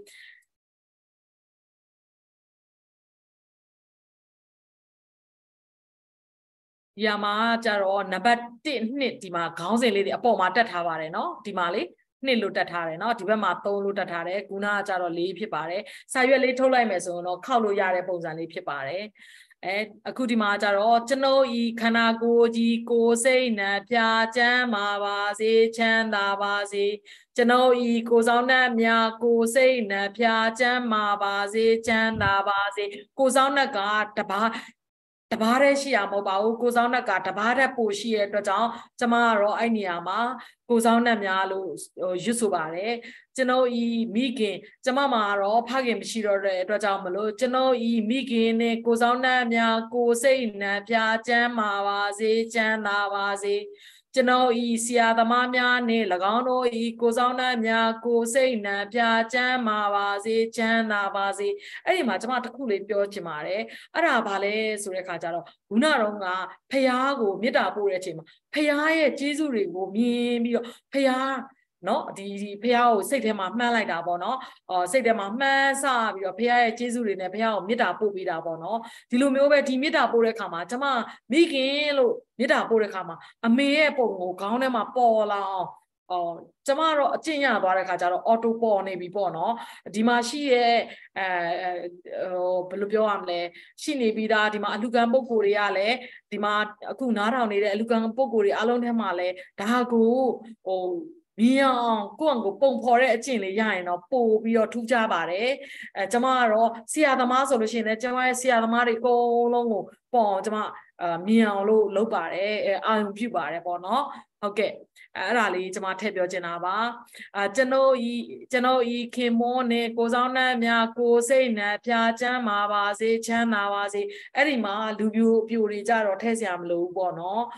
[SPEAKER 1] ဒီမှာကျတော့နံပါတ်တစ်နှစ်ဒီမှာခေါင်းစဉ်လေးတွေအပေါ်မှာတက်ထားပါတယ်เนาะဒီမှာလေနှစ်လို့တက်ထားတယ်เนาะဒီဘက်မှာသုံးလို့တက်ထားတယ်ခုနကကျတော့လေးဖြစ်ပါတယ်စာရွက်လေးထုတ်လိုက်မယ်ဆိုရင်တော့ခောက်လို့ရတဲ့ပုံစံလေးဖြစ်ပါတယ်အဲအခုဒီမှာကျတော့ကျွန်ုပ်ဤခန္ဓာကိုယ်ကြီးကိုယ်စိတ်နှဖျားချမ်းမာပါစေချမ်းသာပါစေကျွန်ုပ်ဤကိုယ်ဆောင်နှံ့များကိုယ်စိတ်နှဖျားချမ်းမာပါစေချမ်းသာပါစေကိုယ်ဆောင်နှံ့ကတပါးတဘာတဲ့ရှိရမဟုတ်ပါဘူးကိုဆောင်နှက်ကတဘာတဲ့ပိုရှိရဲ့အတွက်ကြောင့်ကျမကတော့အဲ့နေရာမှာကိုဆောင်နှက်များလို့ရွတ်ဆိုပါတယ်ကျွန်တော်ဤမိခင်ကျမမှာတော့ဖခင်မရှိတော့တဲ့အတွက်ကြောင့်မလို့ကျွန်တော်ဤမိခင်နဲ့ကိုဆောင်နှက်များကိုစိတ်နှံပြချမ်းမာပါစေချမ်းသာပါစေကျွန်တော်ဤဆရာသမားများနဲ့၎င်းတို့ဤကိုဆောင်နှံများကိုစိတ်နှံပြချမ်းမာပါစေချမ်းသာပါစေအဲ့ဒီမှာကျွန်မတစ်ခုလေးပြောချင်ပါတယ်အဲ့ဒါဘာလဲဆိုတဲ့အခါကျတော့ခုနတော့ကဖះကိုမေတ္တာပို့တဲ့အချိန်မှာဖះရဲ့ကျေးဇူးတွေကိုမြင်ပြီးတော့ဖះเนาะဒီဖះကိုစိတ်ထဲမှာမှန်းလိုက်တာပေါ့เนาะအော်စိတ်ထဲမှာမှန်းဆပြီးတော့ဖះရဲ့ကျေးဇူးတွေနဲ့ဖះကိုမေတ္တာပို့ပေးတာပေါ့เนาะဒီလိုမျိုးပဲဒီမေတ္တာပို့တဲ့အခါမှာကျမမိခင်လို့မေတ္တာပို့တဲ့အခါမှာအမေရဲ့ပုံကိုခေါင်းထဲမှာပေါ်လာအောင်အော်ကျမတော့အကျင့်ရသွားတဲ့ခါကျတော့အော်တိုပေါ်နေပြီပေါ့နော်ဒီမှာရှိရဲ့အဲဟိုဘယ်လိုပြောရမလဲရှိနေပြီးသားဒီမှာအလူကံပုံကိုယ်တွေကလည်းဒီမှာအခုနားထောင်နေတဲ့အလူကံပုံကိုယ်တွေအားလုံးထဲမှာလည်းဒါကိုဟိုမြင်အောင်ကိုယ့်အကိုပုံဖော်တဲ့အကျင့်လေးရရင်တော့ပို့ပြီးတော့ထူးခြားပါတယ်အဲကျမကတော့ဆရာသမားဆိုလို့ရှိရင်လည်းကျမရဲ့ဆရာသမားတွေအကုန်လုံးကိုပေါ့ကျမအာမြင်အောင်လို့လုပ်ပါတယ်အဲအာရုံပြုပါတယ်ပေါ့နော်ဟုတ်ကဲ့အဲ့ဒါလေးကျွန်မထည့်ပြောချင်တာပါအာကျွန်တော်ဤကျွန်တော်ဤခင်မောနဲ့ကိုဆောင်နှံ့များကိုစိတ်နှံဖြာချမ်းမာပါစေချမ်းသာပါစေအဲ့ဒီမှာလူပြိုပြိုတွေကြတော့ထည့်စရာမလိုဘူးပေါ့နော်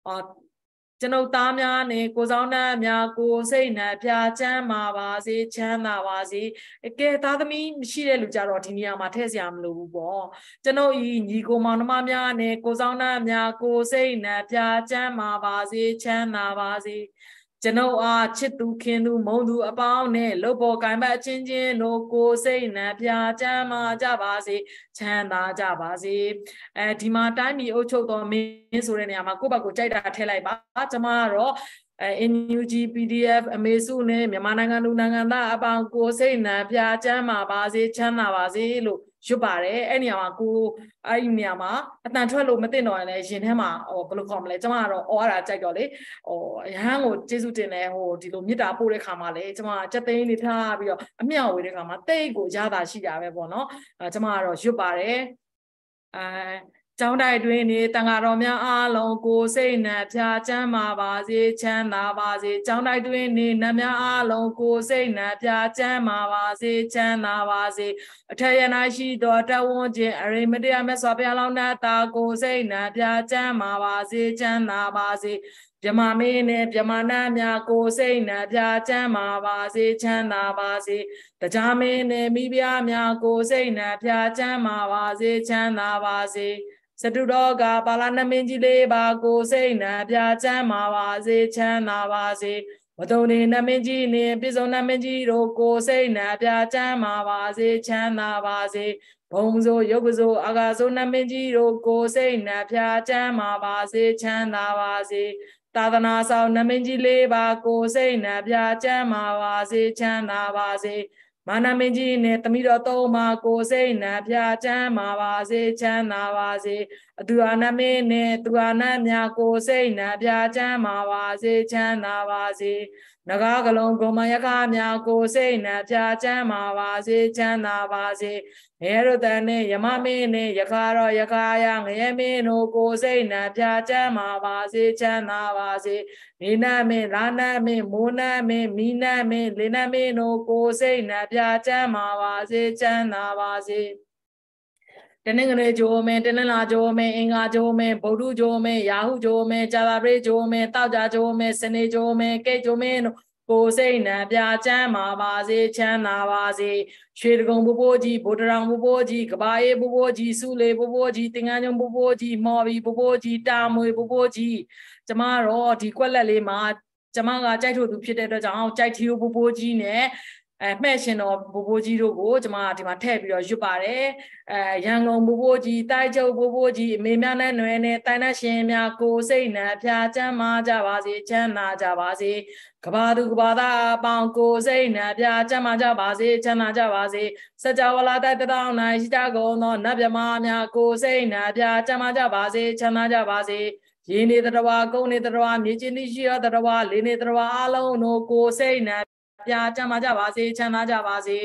[SPEAKER 1] အော်ကျွန်ုပ်သားများနဲ့ကိုဆောင်နှံများကိုစိတ်နှံပြချမ်းမာပါစေချမ်းသာပါစေကဲသားသမီးရှိတဲ့လူကြတော့ဒီနေရာမှာထည့်စရာမလိုဘူးပေါ့ကျွန်ုပ်ဤညီကိုမောင်နှမများနဲ့ကိုဆောင်နှံများကိုစိတ်နှံပြချမ်းမာပါစေချမ်းသာပါစေကျွန်ုပ်အားချစ်သူခင်သူမုန်းသူအပေါင်းနဲ့လုပ်ပေါ်ကိုင်ပတ်အချင်းချင်းတို့ကိုစိတ်နှံပြချမ်းမာကြပါစေချမ်းသာကြပါစေအဲဒီမှာတိုင်းပြည်အုပ်ချုပ်တော်မင်းဆိုတဲ့နေရာမှာကိုယ့်ဘက်ကိုကြိုက်တာထည့်လိုက်ပါကျွန်မကတော့အဲ N U G P D F အမေစုနဲ့မြန်မာနိုင်ငံလူနိုင်ငံသားအပေါင်းကိုစိတ်နှံပြချမ်းမာပါစေချမ်းသာပါစေလို့ရွတ်ပါတယ်အဲ့နေရာမှာကိုအဲ့ဒီနေရာမှာအတန်ထွက်လို့မသိတော့ရင်လည်းရင်ထဲမှာဟိုဘယ်လိုခေါ်မလဲကျွန်မကတော့အော်အဲ့ဒါကြိုက်တော့လေဟိုအရဟန်းကိုကျေးဇူးတင်တယ်ဟိုဒီလိုမေတ္တာပို့တဲ့ခါမှာလေကျွန်မစက်သိန်းလေးထားပြီးတော့အမျှဝေတဲ့ခါမှာတိတ်ကိုရတာရှိတာပဲပေါ့နော်အဲကျွန်မကတော့ရွတ်ပါတယ်အဲကျောင်းတိုက်တွင်နေတန်ဃာတော်များအားလုံးကိုစိတ်နှံဖြာချမ်းမာပါစေချမ်းသာပါစေကျောင်းတိုက်တွင်နေနတ်များအားလုံးကိုစိတ်နှံဖြာချမ်းမာပါစေချမ်းသာပါစေအထက်ရနာရှိသောတဝန်းခြင်းအရိမတရားမြတ်စွာဘုရားလောင်းနာတာကိုစိတ်နှံဖြာချမ်းမာပါစေချမ်းသာပါစေမြမမင်းနဲ့မြမနာများကိုစိတ်နှံဖြာချမ်းမာပါစေချမ်းသာပါစေတရားမင်းနဲ့မိဖုရားများကိုစိတ်နှံဖြာချမ်းမာပါစေချမ်းသာပါစေစတုတော်ကပါဠနမင်းကြီးလေးပါကိုစိတ်နှံပြချမ်းမာပါစေချမ်းသာပါစေဝတုန်နေနမင်းကြီးနှင့်ပြစ္ဆုတ်နမင်းကြီးတို့ကိုစိတ်နှံပြချမ်းမာပါစေချမ်းသာပါစေဘုံစိုးယုတ်ကစိုးအာဃာစိုးနမင်းကြီးတို့ကိုစိတ်နှံပြချမ်းမာပါစေချမ်းသာပါစေသာသနာဆောင်နမင်းကြီးလေးပါကိုစိတ်နှံပြချမ်းမာပါစေချမ်းသာပါစေမာနမင်းကြီးနဲ့တမိတော်သုံးပါကိုစိတ်နှံပြချမ်းမာပါစေချမ်းသာပါစေအတူအာနမင်းနဲ့သူအာနများကိုစိတ်နှံပြချမ်းမာပါစေချမ်းသာပါစေနဂါကလုံးဂုံမယကများကိုစိတ်နှံပြချမ်းမာပါစေချမ်းသာပါစေငရဲရတန်နဲ့ယမမင်းနဲ့ယခါတော်ယခါယငရဲမင်းတို့ကိုစိတ်နှံပြချမ်းမာပါစေချမ်းသာပါစေနေနမင်းလာနမင်းမိုးနမင်းမိနမင်းလင်းနမင်းတို့ကိုစိတ်နှံပြချမ်းမာပါစေချမ်းသာပါစေတနင်္ဂနွေဂျိုမဲတနင်္လာဂျိုမဲအင်္ဂါဂျိုမဲဗုဒ္ဓဂျိုမဲရာဟုဂျိုမဲဇာတာပရိဂျိုမဲတောက်ကြဂျိုမဲစနေဂျိုမဲကိတ်ဂျိုမဲတို့ကိုစိတ်နှံပြချမ်းမာပါစေချမ်းသာပါစေရွှေတကုံဘိုးဘိုးကြီးဗုဒ္ဓရောင်ဘိုးဘိုးကြီးကဘာအေးဘိုးဘိုးကြီးစုလေဘိုးဘိုးကြီးတင်ငန်းကျုံဘိုးဘိုးကြီးမော်ဘီဘိုးဘိုးကြီးတာမွေဘိုးဘိုးကြီးကျမတော့ဒီကွက်လက်လေးမှာကျမကကြိုက်ထို့သူဖြစ်တဲ့အတွက်ကြောင့်ကြိုက်ထီယိုဘိုးဘိုးကြီးနဲ့အဲမှဲ့ရှင်တော်ဘိုးဘိုးကြီးတို့ကိုကျမဒီမှာထည့်ပြီးတော့ရွတ်ပါတယ်အဲရန်ကုန်ဘိုးဘိုးကြီးတိုက်ချုပ်ဘိုးဘိုးကြီးအမေများနဲ့နွယ်နဲ့တိုင်နှရှင်များကိုစိတ်နှံဖြာချမ်းမာကြပါစေချမ်းသာကြပါစေကဘာသူကဘာသာအပေါင်းကိုစိတ်နှံဖြာချမ်းမာကြပါစေချမ်းသာကြပါစေစကြဝဠာတိုက်တောင်း၌ရှိကြကုန်သောနတ်မြမာများကိုစိတ်နှံဖြာချမ်းမာကြပါစေချမ်းသာကြပါစေရေနေတရဝကုန်းနေတရဝမြေချင်းရှိရတရဝလေးနေတရဝအလုံးတို့ကိုစိတ်နှံပြချမ်းသာကြပါစေချမ်းသာကြပါစေ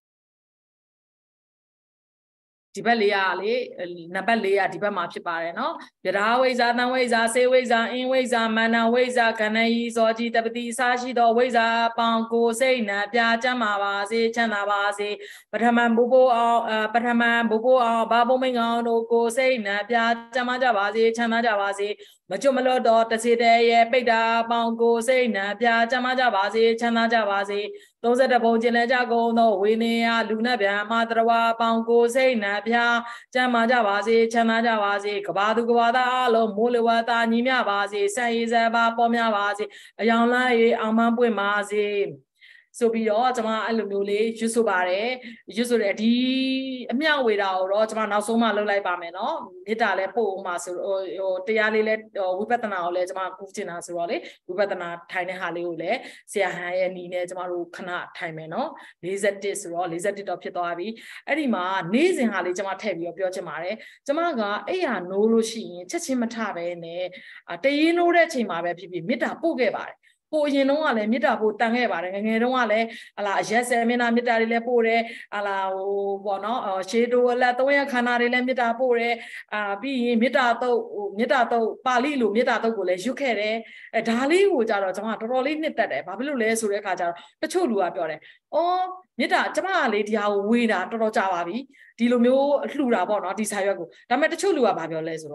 [SPEAKER 1] ဒီဘက်လေးရလေနံပါတ်လေးရဒီဘက်မှာဖြစ်ပါတယ်နော်ယထာဝိဇာတံဝိဇာစေဝိဇာအင်းဝိဇာမန္နဝိဇာခဏယီဇောကြီးတပတိအစရှိသောဝိဇာပေါင်းကိုစိတ်နှံပြချမ်းသာပါစေချမ်းသာပါစေပထမဘိုးဘိုးအောင်ပထမဘိုးဘိုးအောင်ဘာဘုံမိန်ကောင်တို့ကိုစိတ်နှံပြချမ်းသာကြပါစေချမ်းသာကြပါစေမကျွတ်မလွတ်တော့တစေတဲ့ရဲ့ပိတ္တာပေါင်းကိုစိတ်နှံပြချမ်းသာကြပါစေချမ်းသာကြပါစေသုံးဆယ့်တစ်ပုံကျင်လဲကြကုန်သောဝိနည်းလူနတ်ဗျာမတရဝပေါင်းကိုစိတ်နှံပြချမ်းသာကြပါစေချမ်းသာကြပါစေကဘာသူကဘာသာအလုံးမိုးလေဝသညီမြပါစေဆံရည်စပါပေါ်များပါစေအယောင်လားရေအောင်မပွင့်ပါစေဆိုပြီးတော့ကျွန်မအဲ့လိုမျိုးလေးရွတ်ဆိုပါတယ်ရွတ်ဆိုတဲ့ဒီအမြောက်ဝေတာကိုတော့ကျွန်မနောက်ဆုံးမှလုပ်လိုက်ပါမယ်နော်မေတ္တာလည်းပို့အောင်ပါဆိုဟိုတရားလေးလည်းဝိပဿနာကိုလည်းကျွန်မကူးချင်တာဆိုတော့လေဝိပဿနာထိုင်တဲ့ဟာလေးကိုလည်းဆရာဟန်ရဲ့နီးနဲ့ကျွန်မတို့ခဏထိုင်မယ်နော်၄၁ဆိုတော့၄၁တော့ဖြစ်သွားပြီအဲ့ဒီမှာနေ့စဉ်ဟာလေးကျွန်မထည့်ပြီးတော့ပြောချင်ပါတယ်ကျွန်မကအဲ့ဟာနိုးလို့ရှိရင်ချက်ချင်းမထပဲနဲ့တရင်နိုးတဲ့အချိန်မှာပဲဖြစ်ဖြစ်မေတ္တာပို့ခဲ့ပါတယ်ကိုအရင်တုန်းကလည်းမေတ္တာပို့တန်ခဲ့ပါတယ်ငငယ်တုန်းကလည်းဟလာအရက်ဆယ်မျက်နှာမေတ္တာတွေလည်းပို့တယ်ဟလာဟိုပေါ့နော်ရှေးတိုအလက်သုံးရခန္ဓာတွေလည်းမေတ္တာပို့တယ်အာပြီးရင်မေတ္တာတုတ်ဟိုမေတ္တာတုတ်ပါဠိလိုမေတ္တာတုတ်ကိုလည်းရွတ်ခဲ့တယ်အဲဒါလေးကိုကြတော့ကျွန်မတော်တော်လေးနှစ်သက်တယ်ဘာဖြစ်လို့လဲဆိုတဲ့အခါကျတော့တချို့လူကပြောတယ်အော်မေတ္တာကျွန်မကလေဒီဟာကိုဝေတာတော်တော်ကြာပါပြီဒီလိုမျိုးလှူတာပေါ့နော်ဒီစာရွက်ကိုဒါပေမဲ့တချို့လူကဘာပြောလဲဆိုတော့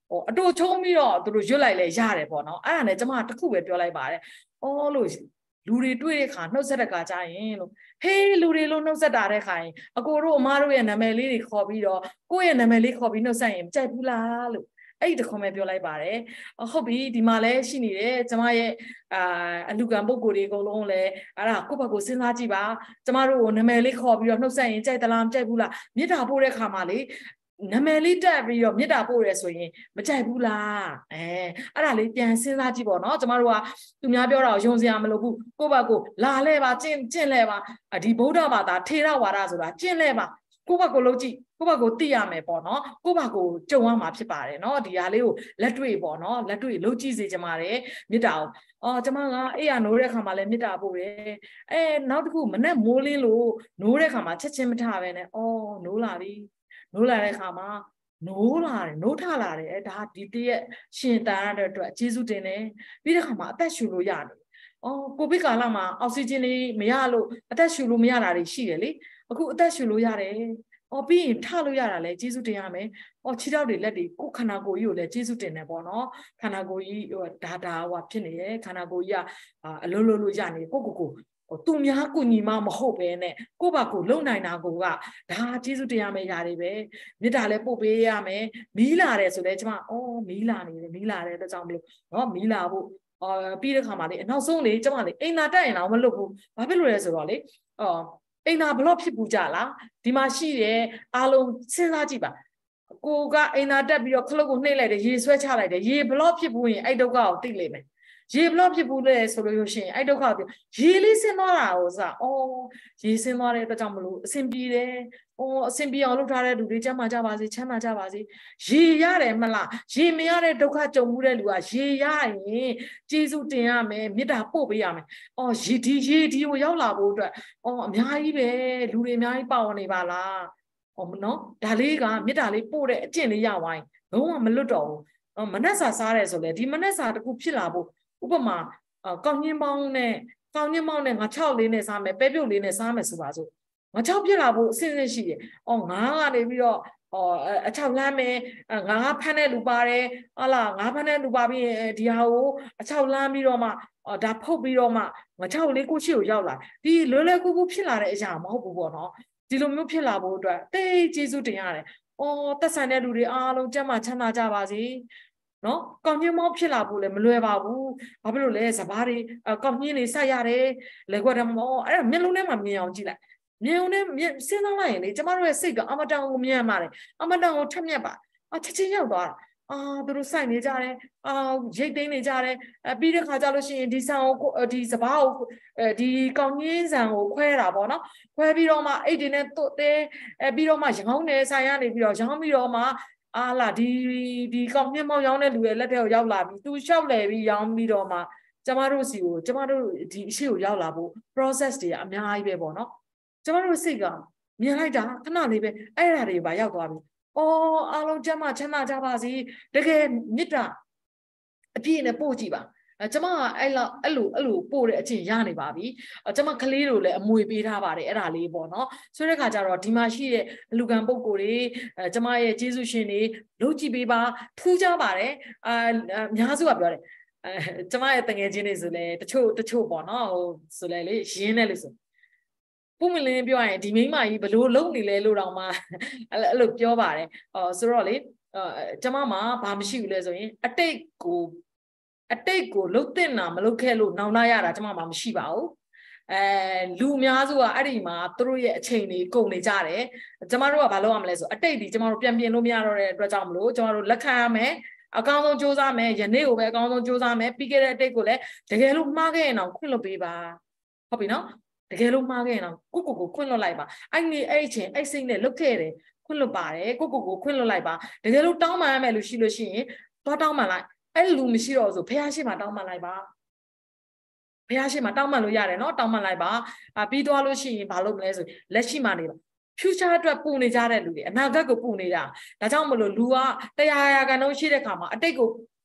[SPEAKER 1] ဟိုအတူချုံးပြီးတော့သူတို့ရွတ်လိုက်လဲရတယ်ပေါ့နော်အဲ့ဒါနဲ့ကျမတခုပဲပြောလိုက်ပါတယ်အော်လို့လူတွေတွေ့တဲ့ခါနှုတ်ဆက်တဲ့ခါကြရင်လို့ဟေးလူတွေလို့နှုတ်ဆက်တာတဲ့ခါရင်အကိုတို့အမတို့ရဲ့နာမည်လေးတွေခေါ်ပြီးတော့ကိုယ့်ရဲ့နာမည်လေးခေါ်ပြီးနှုတ်ဆက်ရင်မကြိုက်ဘူးလားလို့အဲ့ဒီတခွန်ပဲပြောလိုက်ပါတယ်ဟုတ်ပြီဒီမှာလည်းရှိနေတယ်ကျမရဲ့အာအလူကံပုဂ္ဂိုလ်တွေအကုန်လုံးလည်းအဲ့ဒါကိုယ့်ဘက်ကိုစဉ်းစားကြည့်ပါကျမတို့ကိုနာမည်လေးခေါ်ပြီးတော့နှုတ်ဆက်ရင်ကြိုက်သလားမကြိုက်ဘူးလားမေတ္တာပို့တဲ့ခါမှာလေနာမည်လေးတက်ပြီးတော့မေတ္တာပို့ရဲဆိုရင်မကြိုက်ဘူးလားအဲအဲ့ဒါလေးပြန်စဉ်းစားကြည့်ပေါ့နော်ကျမတို့ကသူများပြောတာကိုယုံစရာမလိုဘူးကိုယ့်ဘက်ကိုလာလဲပါကျင့်ကျင့်လဲပါဒီဗုဒ္ဓဘာသာထေရဝါဒဆိုတာကျင့်လဲပါကိုယ့်ဘက်ကိုလုပ်ကြည့်ကိုယ့်ဘက်ကိုသိရမယ်ပေါ့နော်ကိုယ့်ဘက်ကိုကြုံရမှာဖြစ်ပါတယ်နော်ဒီဟာလေးကိုလက်တွေ့ပေါ့နော်လက်တွေ့လုပ်ကြည့်စေချင်ပါတယ်မေတ္တာကိုအော်ကျမကအေးရနိုးတဲ့ခါမှာလည်းမေတ္တာပို့တယ်အဲနောက်တစ်ခုမနဲ့မိုးလင်းလို့နိုးတဲ့ခါမှာချက်ချင်းမထပဲနဲ့အော်နိုးလာပြီနိုးလာတဲ့ခါမှာနိုးလာတယ်နိုးထလာတယ်အဲဒါဒီတရက်ရှင်တန်ရတဲ့အတွက်ကျေးဇူးတင်တယ်ပြီးတဲ့ခါမှာအသက်ရှူလို့ရတယ်အော်ကိုဗစ်ကာလမှာအောက်ဆီဂျင်လေးမရလို့အသက်ရှူလို့မရတာတွေရှိတယ်လေအခုအသက်ရှူလို့ရတယ်အော်ပြီးရင်ထလို့ရတာလဲကျေးဇူးတင်ရမယ်အော်ခြေထောက်တွေလက်တွေကိုခန္ဓာကိုယ်ကြီးကိုလည်းကျေးဇူးတင်တယ်ပေါ့နော်ခန္ဓာကိုယ်ကြီးဟိုဒါဒါဟိုဖြစ်နေတယ်ခန္ဓာကိုယ်ကြီးကအလုံးလုံးလို့ရနေကိုကိုကိုဟိုသူများကုညီမမဟုတ်ပဲနဲ့ကိုယ့်ဘာကိုလုံနိုင်တာကိုကဒါကျေးဇူးတင်ရမယ့်ຢာတွေပဲမေတ္တာလည်းပို့ပေးရမယ်မီးလာတယ်ဆိုလဲကျမအော်မီးလာနေတယ်မီးလာတဲ့အတွက်ကြောင့်မလို့နော်မီးလာဖို့အော်ပြီးတဲ့ခါမှာလေအနောက်ဆုံးလေကျမလေအိမ်သာတက်ရင်တော့မလွတ်ဘူးဘာဖြစ်လို့လဲဆိုတော့လေအော်အိမ်သာဘလို့ဖြစ်ဘူးကြလားဒီမှာရှိတဲ့အားလုံးစဉ်းစားကြည့်ပါကိုကအိမ်သာတက်ပြီးတော့ခလုတ်ကိုနှိပ်လိုက်တယ်ရေဆွဲချလိုက်တယ်ရေဘလို့ဖြစ်ဘူးရင်အဲ့ဒုက္ခကိုသိလိမ့်မယ်ရေဘလို့ဖြစ်ဘူးလဲဆိုလို့ရှိရင်အဲ့ဒုက္ခကိုရေလေးဆင်းသွားတာကိုစားအော်ရေဆင်းသွားတဲ့အတွက်ကြောင့်မလို့အဆင်ပြေတယ်အော်အဆင်ပြေအောင်လုပ်ထားတဲ့လူတွေကျမ်းမာကြပါစေချမ်းသာကြပါစေရေရတယ်မလားရေမရတဲ့ဒုက္ခကြုံမှုတဲ့လူကရေရရင်ကျေးဇူးတင်ရမယ်မေတ္တာပို့ပေးရမယ်အော်ရေဒီရေဒီကိုရောက်လာဖို့အတွက်အော်အများကြီးပဲလူတွေအများကြီးပါဝင်နေပါလားဟောနော်ဒါလေးကမေတ္တာလေးပို့တဲ့အကျင့်လေးရဝိုင်းလုံးဝမလွတ်တော့ဘူးမနှက်စာစားတယ်ဆိုလေဒီမနှက်စာတစ်ခုဖြစ်လာဖို့ဥပမာကောင်းညင်းပေါင်းနဲ့ကောင်းညင်းပေါင်းနဲ့ငါချောက်လေးနဲ့စားမယ်ပဲပြုတ်လေးနဲ့စားမယ်ဆိုပါစို့ငါချောက်ဖြစ်လာဖို့အစစ်အစစ်ရှိတယ်အော်ငါကနေပြီးတော့အော်အချောက်လမ်းမယ်ငါဖမ်းတဲ့လူပါတယ်ဟာလားငါဖမ်းတဲ့လူပါပြီးရင်ဒီဟာကိုအချောက်လမ်းပြီးတော့မှဒါဖုတ်ပြီးတော့မှငါချောက်လေးကိုရှိကိုရောက်လာဒီလွယ်လွယ်ကူကူဖြစ်လာတဲ့အရာမဟုတ်ဘူးပေါ့နော်ဒီလိုမျိုးဖြစ်လာဖို့အတွက်တိတ်ကျေးဇူးတင်ရတယ်အော်သက်ဆိုင်တဲ့လူတွေအားလုံးကျမ်းမာချမ်းသာကြပါစေနော်ကောင်းညင်းမောင်းဖြစ်လာဖို့လည်းမလွယ်ပါဘူးဘာဖြစ်လို့လဲစဘာတွေကောင်းညင်းတွေဆက်ရတယ်လက်ကွက်တမောအဲ့ဒါမျက်လုံးထဲမှာမြင်အောင်ကြည့်လိုက်မြင်အောင်နဲ့စဉ်းစားလိုက်ရင်လေကျမတို့ရဲ့စိတ်ကအမတန်ကိုမြင်ရပါတယ်အမတန်ကိုထက်မြက်ပါအချက်ချင်းရောက်သွားတာအာသူတို့စိုက်နေကြတယ်အာရိတ်သိမ်းနေကြတယ်အပြီးတဲ့ခါကျလို့ရှိရင်ဒီဆန်ကိုဒီစဘာကိုဒီကောင်းညင်းဆန်ကိုခွဲတာပေါ့နော်ခွဲပြီးတော့မှအိတ်တွေနဲ့တုတ်သေးအဲပြီးတော့မှရောင်းနေဆိုင်ရနေပြီးတော့ရောင်းပြီးတော့မှအာလာဒီဒီကောင်းညင်းမောင်းရောင်းတဲ့လူရဲ့လက်ထဲကိုရောက်လာပြီးသူလျှောက်လဲပြီးရောင်းပြီးတော့မှကျမတို့စီကိုကျမတို့ဒီအရှိကိုရောက်လာဖို့ process တွေကအများကြီးပဲပေါ့နော်ကျမတို့စိတ်ကမြင်လိုက်တာခဏလေးပဲအဲ့ဓာတွေပါရောက်သွားပြီအော်အားလုံးကျမ်းမာချမ်းသာကြပါစေတကယ်မေတ္တာအပြည့်နဲ့ပို့ကြည့်ပါအဲကျမကအဲ့လောက်အဲ့လိုအဲ့လိုပို့တဲ့အချင်းရနေပါပြီကျမကလေးတို့လည်းအမွေပေးထားပါတယ်အဲ့ဒါလေးပေါ့နော်ဆိုတဲ့ခါကျတော့ဒီမှာရှိတဲ့အလူကံပုံကိုယ်တွေအဲကျမရဲ့ကျေးဇူးရှင်တွေလုပ်ကြည့်ပေးပါထူးကြပါတယ်အာအများစုကပြောတယ်အဲကျမရဲ့တငယ်ချင်းတွေဆိုလဲတချို့တချို့ပေါ့နော်ဟိုဆိုလဲလေရင်းနေလို့ဆိုပုံမလင်းပြောရင်ဒီမိန်းမကြီးဘလို့လုံနေလဲလို့တော့မှအဲ့လိုပြောပါတယ်အော်ဆိုတော့လေကျမမှာဘာမရှိဘူးလဲဆိုရင်အတိတ်ကိုအတိတ်ကိုလှုပ်တင်တာမလှုပ်ခဲ့လို့နောင်လာရတာကျမမှာမရှိပါဘူးအဲလူအများစုကအဲ့ဒီမှာသူတို့ရဲ့အချိန်တွေကုန်နေကြတယ်ကျမတို့ကဘာလုပ်ရမလဲဆိုအတိတ်ဒီကျမတို့ပြန်ပြင်လို့မရတော့တဲ့အတွက်ကြောင့်မလို့ကျမတို့လက်ခံရမယ်အကောင်းဆုံးစူးစမ်းမယ်ယနေ့ကိုပဲအကောင်းဆုံးစူးစမ်းမယ်ပြီးခဲ့တဲ့အတိတ်ကိုလည်းတကယ်လို့မှားခဲ့ရင်တော့ခွင့်လွှတ်ပေးပါဟုတ်ပြီနော်တကယ်လို့မှားခဲ့ရင်တော့ကိုကိုကိုခွင့်လွှတ်လိုက်ပါအဲ့ဒီအဲ့အချိန်အဲ့စိတ်နဲ့လုတ်ခဲ့တယ်ခွင့်လွှတ်ပါတယ်ကိုကိုကိုခွင့်လွှတ်လိုက်ပါတကယ်လို့တောင်းပန်ရမယ်လို့ရှိလို့ရှိရင်သွားတောင်းပန်လိုက်အဲ့လူမရှိတော့ဆိုဖះရှိမှတောင်းပန်လိုက်ပါဖះရှိမှတောင်းပန်လို့ရတယ်နော်တောင်းပန်လိုက်ပါအပြီးသွားလို့ရှိရင်ဘာလုပ်မလဲဆိုလက်ရှိမှနေပါ future အတွက်ပူနေကြတဲ့လူတွေအနာဂတ်ကိုပူနေတာဒါကြောင့်မလို့လူကတရားရာကန်တော့ရှိတဲ့ခါမှာအတိတ်ကို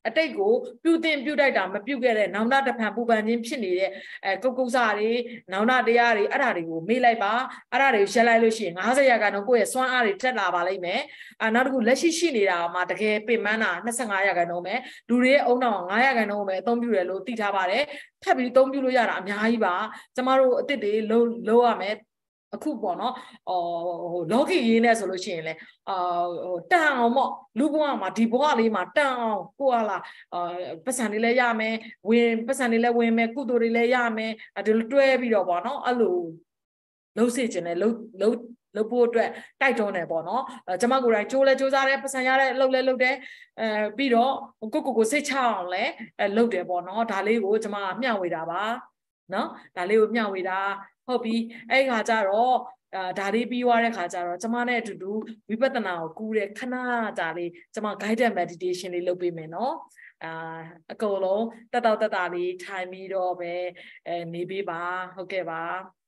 [SPEAKER 1] အတိတ်ကိုပြုတင်ပြုတိုက်တာမပြုခဲ့တဲ့နောင်တတဖန်ပူပန်ခြင်းဖြစ်နေတဲ့အဲကုတ်ကုတ်စာတွေနောင်တတရားတွေအဲ့ဒါတွေကိုမေ့လိုက်ပါအဲ့ဒါတွေကိုရှင်းလိုက်လို့ရှိရင်၅၀ရာခိုင်နှုန်းကိုယ့်ရဲ့စွမ်းအားတွေတက်လာပါလိမ့်မယ်အဲနောက်တစ်ခုလက်ရှိရှိနေတာမှာတကယ်ပင်ပန်းတာ၂၅ရာခိုင်နှုန်းပဲလူတွေရဲ့အုံနောင်၅ရာခိုင်နှုန်းပဲအသုံးပြုတယ်လို့သိထားပါတယ်ထပ်ပြီးအသုံးပြုလို့ရတာအများကြီးပါကျမတို့အစ်စ်တွေလုံးလုံးရမယ်အခုပေါ့နော်ဟိုလောကီရေးနဲ့ဆိုလို့ရှိရင်လေအာဟိုတန်အောင်ပေါ့လူဘဝမှာဒီဘဝလေးမှာတန်အောင်ကိုကလာအာပတ်စံတွေလည်းရမယ်ဝင်ပတ်စံတွေလည်းဝင်မယ်ကုသိုလ်တွေလည်းရမယ်ဒီလိုတွဲပြီးတော့ပေါ့နော်အဲ့လိုလှုပ်စေခြင်းနဲ့လှုပ်လှုပ်လုပ်ဖို့အတွက်တိုက်တွန်းတယ်ပေါ့နော်အဲကျမကိုယ်တိုင်ကြိုးလဲကြိုးစားတယ်ပတ်စံရတဲ့လှုပ်လဲလှုပ်တယ်အဲပြီးတော့ကိုကိုကိုစိတ်ချအောင်လဲအဲလှုပ်တယ်ပေါ့နော်ဒါလေးကိုကျမမျှဝေတာပါနော်ဒါလေးကိုမျှဝေတာဟုတ်ပြီအဲ့ခါကျတော့အာဒါလေးပြီးသွားတဲ့ခါကျတော့ကျမနဲ့အတူတူဝိပဿနာကိုကူးတဲ့ခဏကြာလေးကျမ guided meditation လေးလုပ်ပေးမယ်နော်အာအကုန်လုံးတက်တော့တက်တာလေးထိုင်ပြီးတော့ပဲအဲနေပေးပါဟုတ်ကဲ့ပါ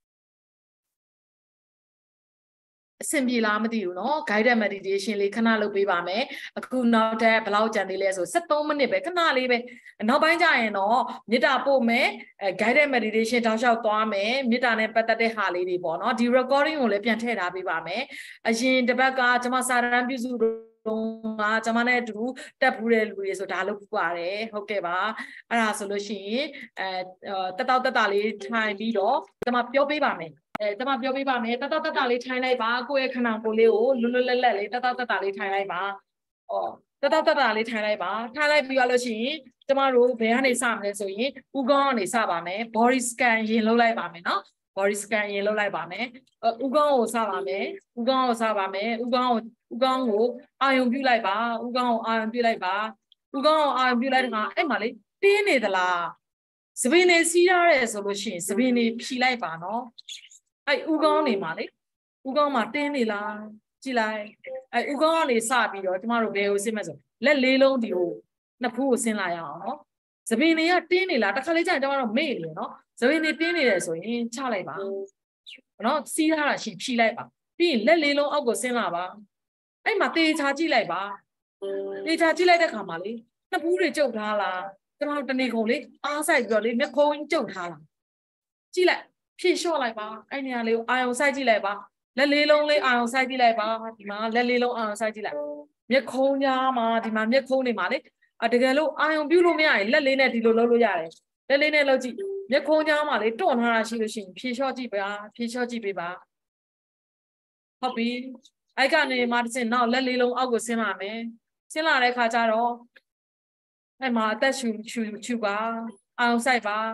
[SPEAKER 1] အဆင်ပြေလားမသိဘူးเนาะ guided meditation လေးခဏလုပ်ပေးပါမယ်အခုနောက်ထပ်ဘယ်လောက်ကြံသေးလဲဆို၁၃မိနစ်ပဲခဏလေးပဲနောက်ပိုင်းကျရင်တော့မေတ္တာပို့မယ်အဲ guided meditation တောက်လျှောက်သွားမယ်မေတ္တာနဲ့ပတ်သက်တဲ့ဟာလေးတွေပေါ့เนาะဒီ recording ကိုလည်းပြန်ထည့်ထားပေးပါမယ်အရင်တစ်ပတ်ကကျွန်မစာရန်ပြုစုတော့ကကျွန်မနဲ့အတူတက်ပူးတဲ့လူတွေဆိုဒါလုပ်ပူပါတယ်ဟုတ်ကဲ့ပါအဲ့ဒါဆိုလို့ရှိရင်အဲတက်တော့တက်တာလေးထိုင်ပြီးတော့ကျွန်မပြောပေးပါမယ်အဲကျွန်မပြောပေးပါမယ်တတတတလေးထိုင်လိုက်ပါကိုယ့်ရဲ့ခန္ဓာကိုယ်လေးကိုလွတ်လွတ်လပ်လပ်လေးတတတတလေးထိုင်လိုက်ပါဩတတတတလေးထိုင်လိုက်ပါထိုင်လိုက်ပြီးရလို့ရှိရင်ကျမတို့ဘယ်ကနေစမလဲဆိုရင်ဥကောင်းကနေစပါမယ် body scan ရင်လုပ်လိုက်ပါမယ်နော် body scan ရင်လုပ်လိုက်ပါမယ်ဥကောင်းကိုစပါမယ်ဥကောင်းကိုစပါမယ်ဥကောင်းကိုဥကောင်းကိုအာယုံပြုလိုက်ပါဥကောင်းကိုအာယုံပြုလိုက်ပါဥကောင်းကိုအာယုံပြုလိုက်တဲ့ခါအဲ့မှာလေတင်းနေသလားစပင်းနေစီးရတဲ့ဆိုလို့ရှိရင်စပင်းနေဖြီလိုက်ပါနော်အဲ့ဥကောင်းနေမှာလေဥကောင်းမှာတင်းနေလားကြည့်လိုက်အဲ့ဥကောင်းကနေစပြီးတော့ကျမတို့ဘယ်ကိုဆင်းမလဲဆိုလက်လေးလုံးဒီကိုနှစ်ဖူးကိုဆင်းလာရအောင်နော်စပင်းနေကတင်းနေလားတစ်ခါလေးကျရင်ကျမတို့မေ့နေနော်စပင်းနေတင်းနေတယ်ဆိုရင်ချလိုက်ပါနော်စီးထားတာရှိဖြီလိုက်ပါပြီးရင်လက်လေးလုံးအောက်ကိုဆင်းလာပါအဲ့မှာတေချာကြည့်လိုက်ပါတေချာကြည့်လိုက်တဲ့ခါမှာလေနှစ်ဖူးတွေကျုပ်ထားလားကျမတို့တနေ့ကုန်လေအားဆိုင်ပြီးတော့လေမျက်ခုံးကျုပ်ထားလားကြည့်လိုက်ဖြည့်လျှော့လိုက်ပါအဲ့နေရာလေးကိုအာယုံစိုက်ကြည့်လိုက်ပါလက်လေးလုံးလေးအာယုံစိုက်ကြည့်လိုက်ပါဒီမှာလက်လေးလုံးအာယုံစိုက်ကြည့်လိုက်မျက်ခုံးကြားမှာဒီမှာမျက်ခုံးနေမှာလေအတကယ်လို့အာယုံပြုလို့မရရင်လက်လေးနဲ့ဒီလိုလုပ်လို့ရတယ်လက်လေးနဲ့လုပ်ကြည့်မျက်ခုံးကြားမှာလေတွန့်ထားတာရှိလို့ရှိရင်ဖြည့်လျှော့ကြည့်ပါဖြည့်လျှော့ကြည့်ပေးပါဟုတ်ပြီအဲ့ကနေမှတစ်စင်နောက်လက်လေးလုံးအောက်ကိုဆင်းလာမယ်ဆင်းလာတဲ့ခါကျတော့အဲ့မှာအသက်ရှူရှူရှူပါအာယုံစိုက်ပါ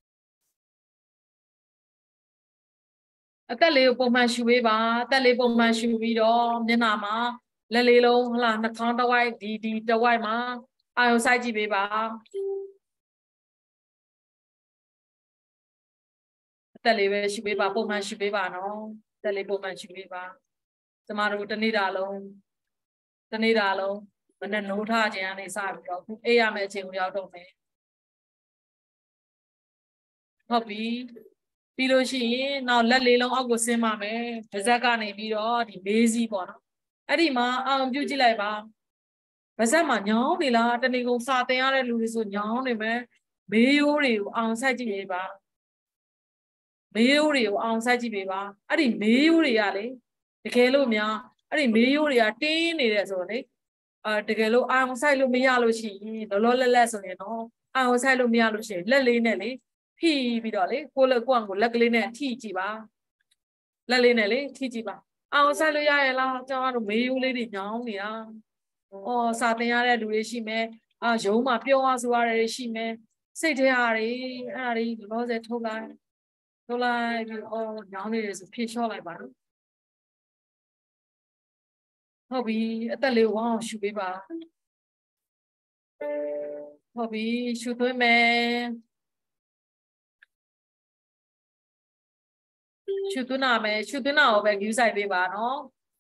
[SPEAKER 1] အသက်လေးကိုပုံမှန်ရှူပေးပါအသက်လေးပုံမှန်ရှူပြီးတော့မျက်နှာမှာလက်လေးလုံးဟလာနှာခေါင်းတစ်ဝိုက်ဒီဒီတစ်ဝိုက်မှာအာယုံစိုက်ကြည့်ပေးပါအသက်လေးပဲရှူပေးပါပုံမှန်ရှူပေးပါနော်အသက်လေးပုံမှန်ရှူပေးပါကျမတို့တနေ့တာလုံးတနေ့တာလုံးမနဲ့နိုးထားခြင်းကနေစပြီးတော့ခုအေးရမယ့်အချိန်ကိုရောက်တော့မယ်ဟုတ်ပြီပြီးလို့ရှိရင်နောက်လက်လေးလုံးအောက်ကိုဆင်းပါမယ်ပါးစပ်ကနေပြီးတော့ဒီမေးစီးပေါ့နော်အဲ့ဒီမှာအောင်ပြုတ်ကြည့်လိုက်ပါပါးစပ်မှာညောင်းနေလားတဏီကုံစာတင်ရတဲ့လူတွေဆိုညောင်းနေမယ်မေးရိုးတွေကိုအောင်ဆိုင်ကြည့်ပေးပါမေးရိုးတွေကိုအောင်ဆိုင်ကြည့်ပေးပါအဲ့ဒီမေးရိုးတွေကလေတကယ်လို့များအဲ့ဒီမေးရိုးတွေကတင်းနေတယ်ဆိုတော့လေအာတကယ်လို့အောင်ဆိုင်လို့မရလို့ရှိရင်လောလောလတ်လတ်ဆိုရင်တော့အောင်ဆိုင်လို့မရလို့ရှိရင်လက်လေးနဲ့လေဖြီးပြီးတော့လေကိုလက်ကွန့်ကိုလက်ကလေးနဲ့ထိကြည့်ပါလက်လေးနဲ့လေထိကြည့်ပါအောင်ဆိုင်လို့ရရလားကျွန်တော်တို့မေးရိုးလေးတွေညောင်းနေတာအော်စာတင်ရတဲ့လူတွေရှိမယ်အာရုံးမှာပြောရဆိုရတဲ့ရှိမယ်စိတ်ထဲဟာတွေအဲ့ဒါတွေလောဆယ်ထုတ်လိုက်ထုတ်လိုက်ပြီးအော်ညောင်းနေတယ်ဆိုဖြည့်လျှော့လိုက်ပါနော်ဟုတ်ပြီအသက်လေးဝအောင်ရှူပေးပါဟုတ်ပြီရှူသွင်းမယ်ရှူသွင်းနာမယ်ရှူသွင်းနာကိုပဲ view ဆိုင်ပေးပါနော်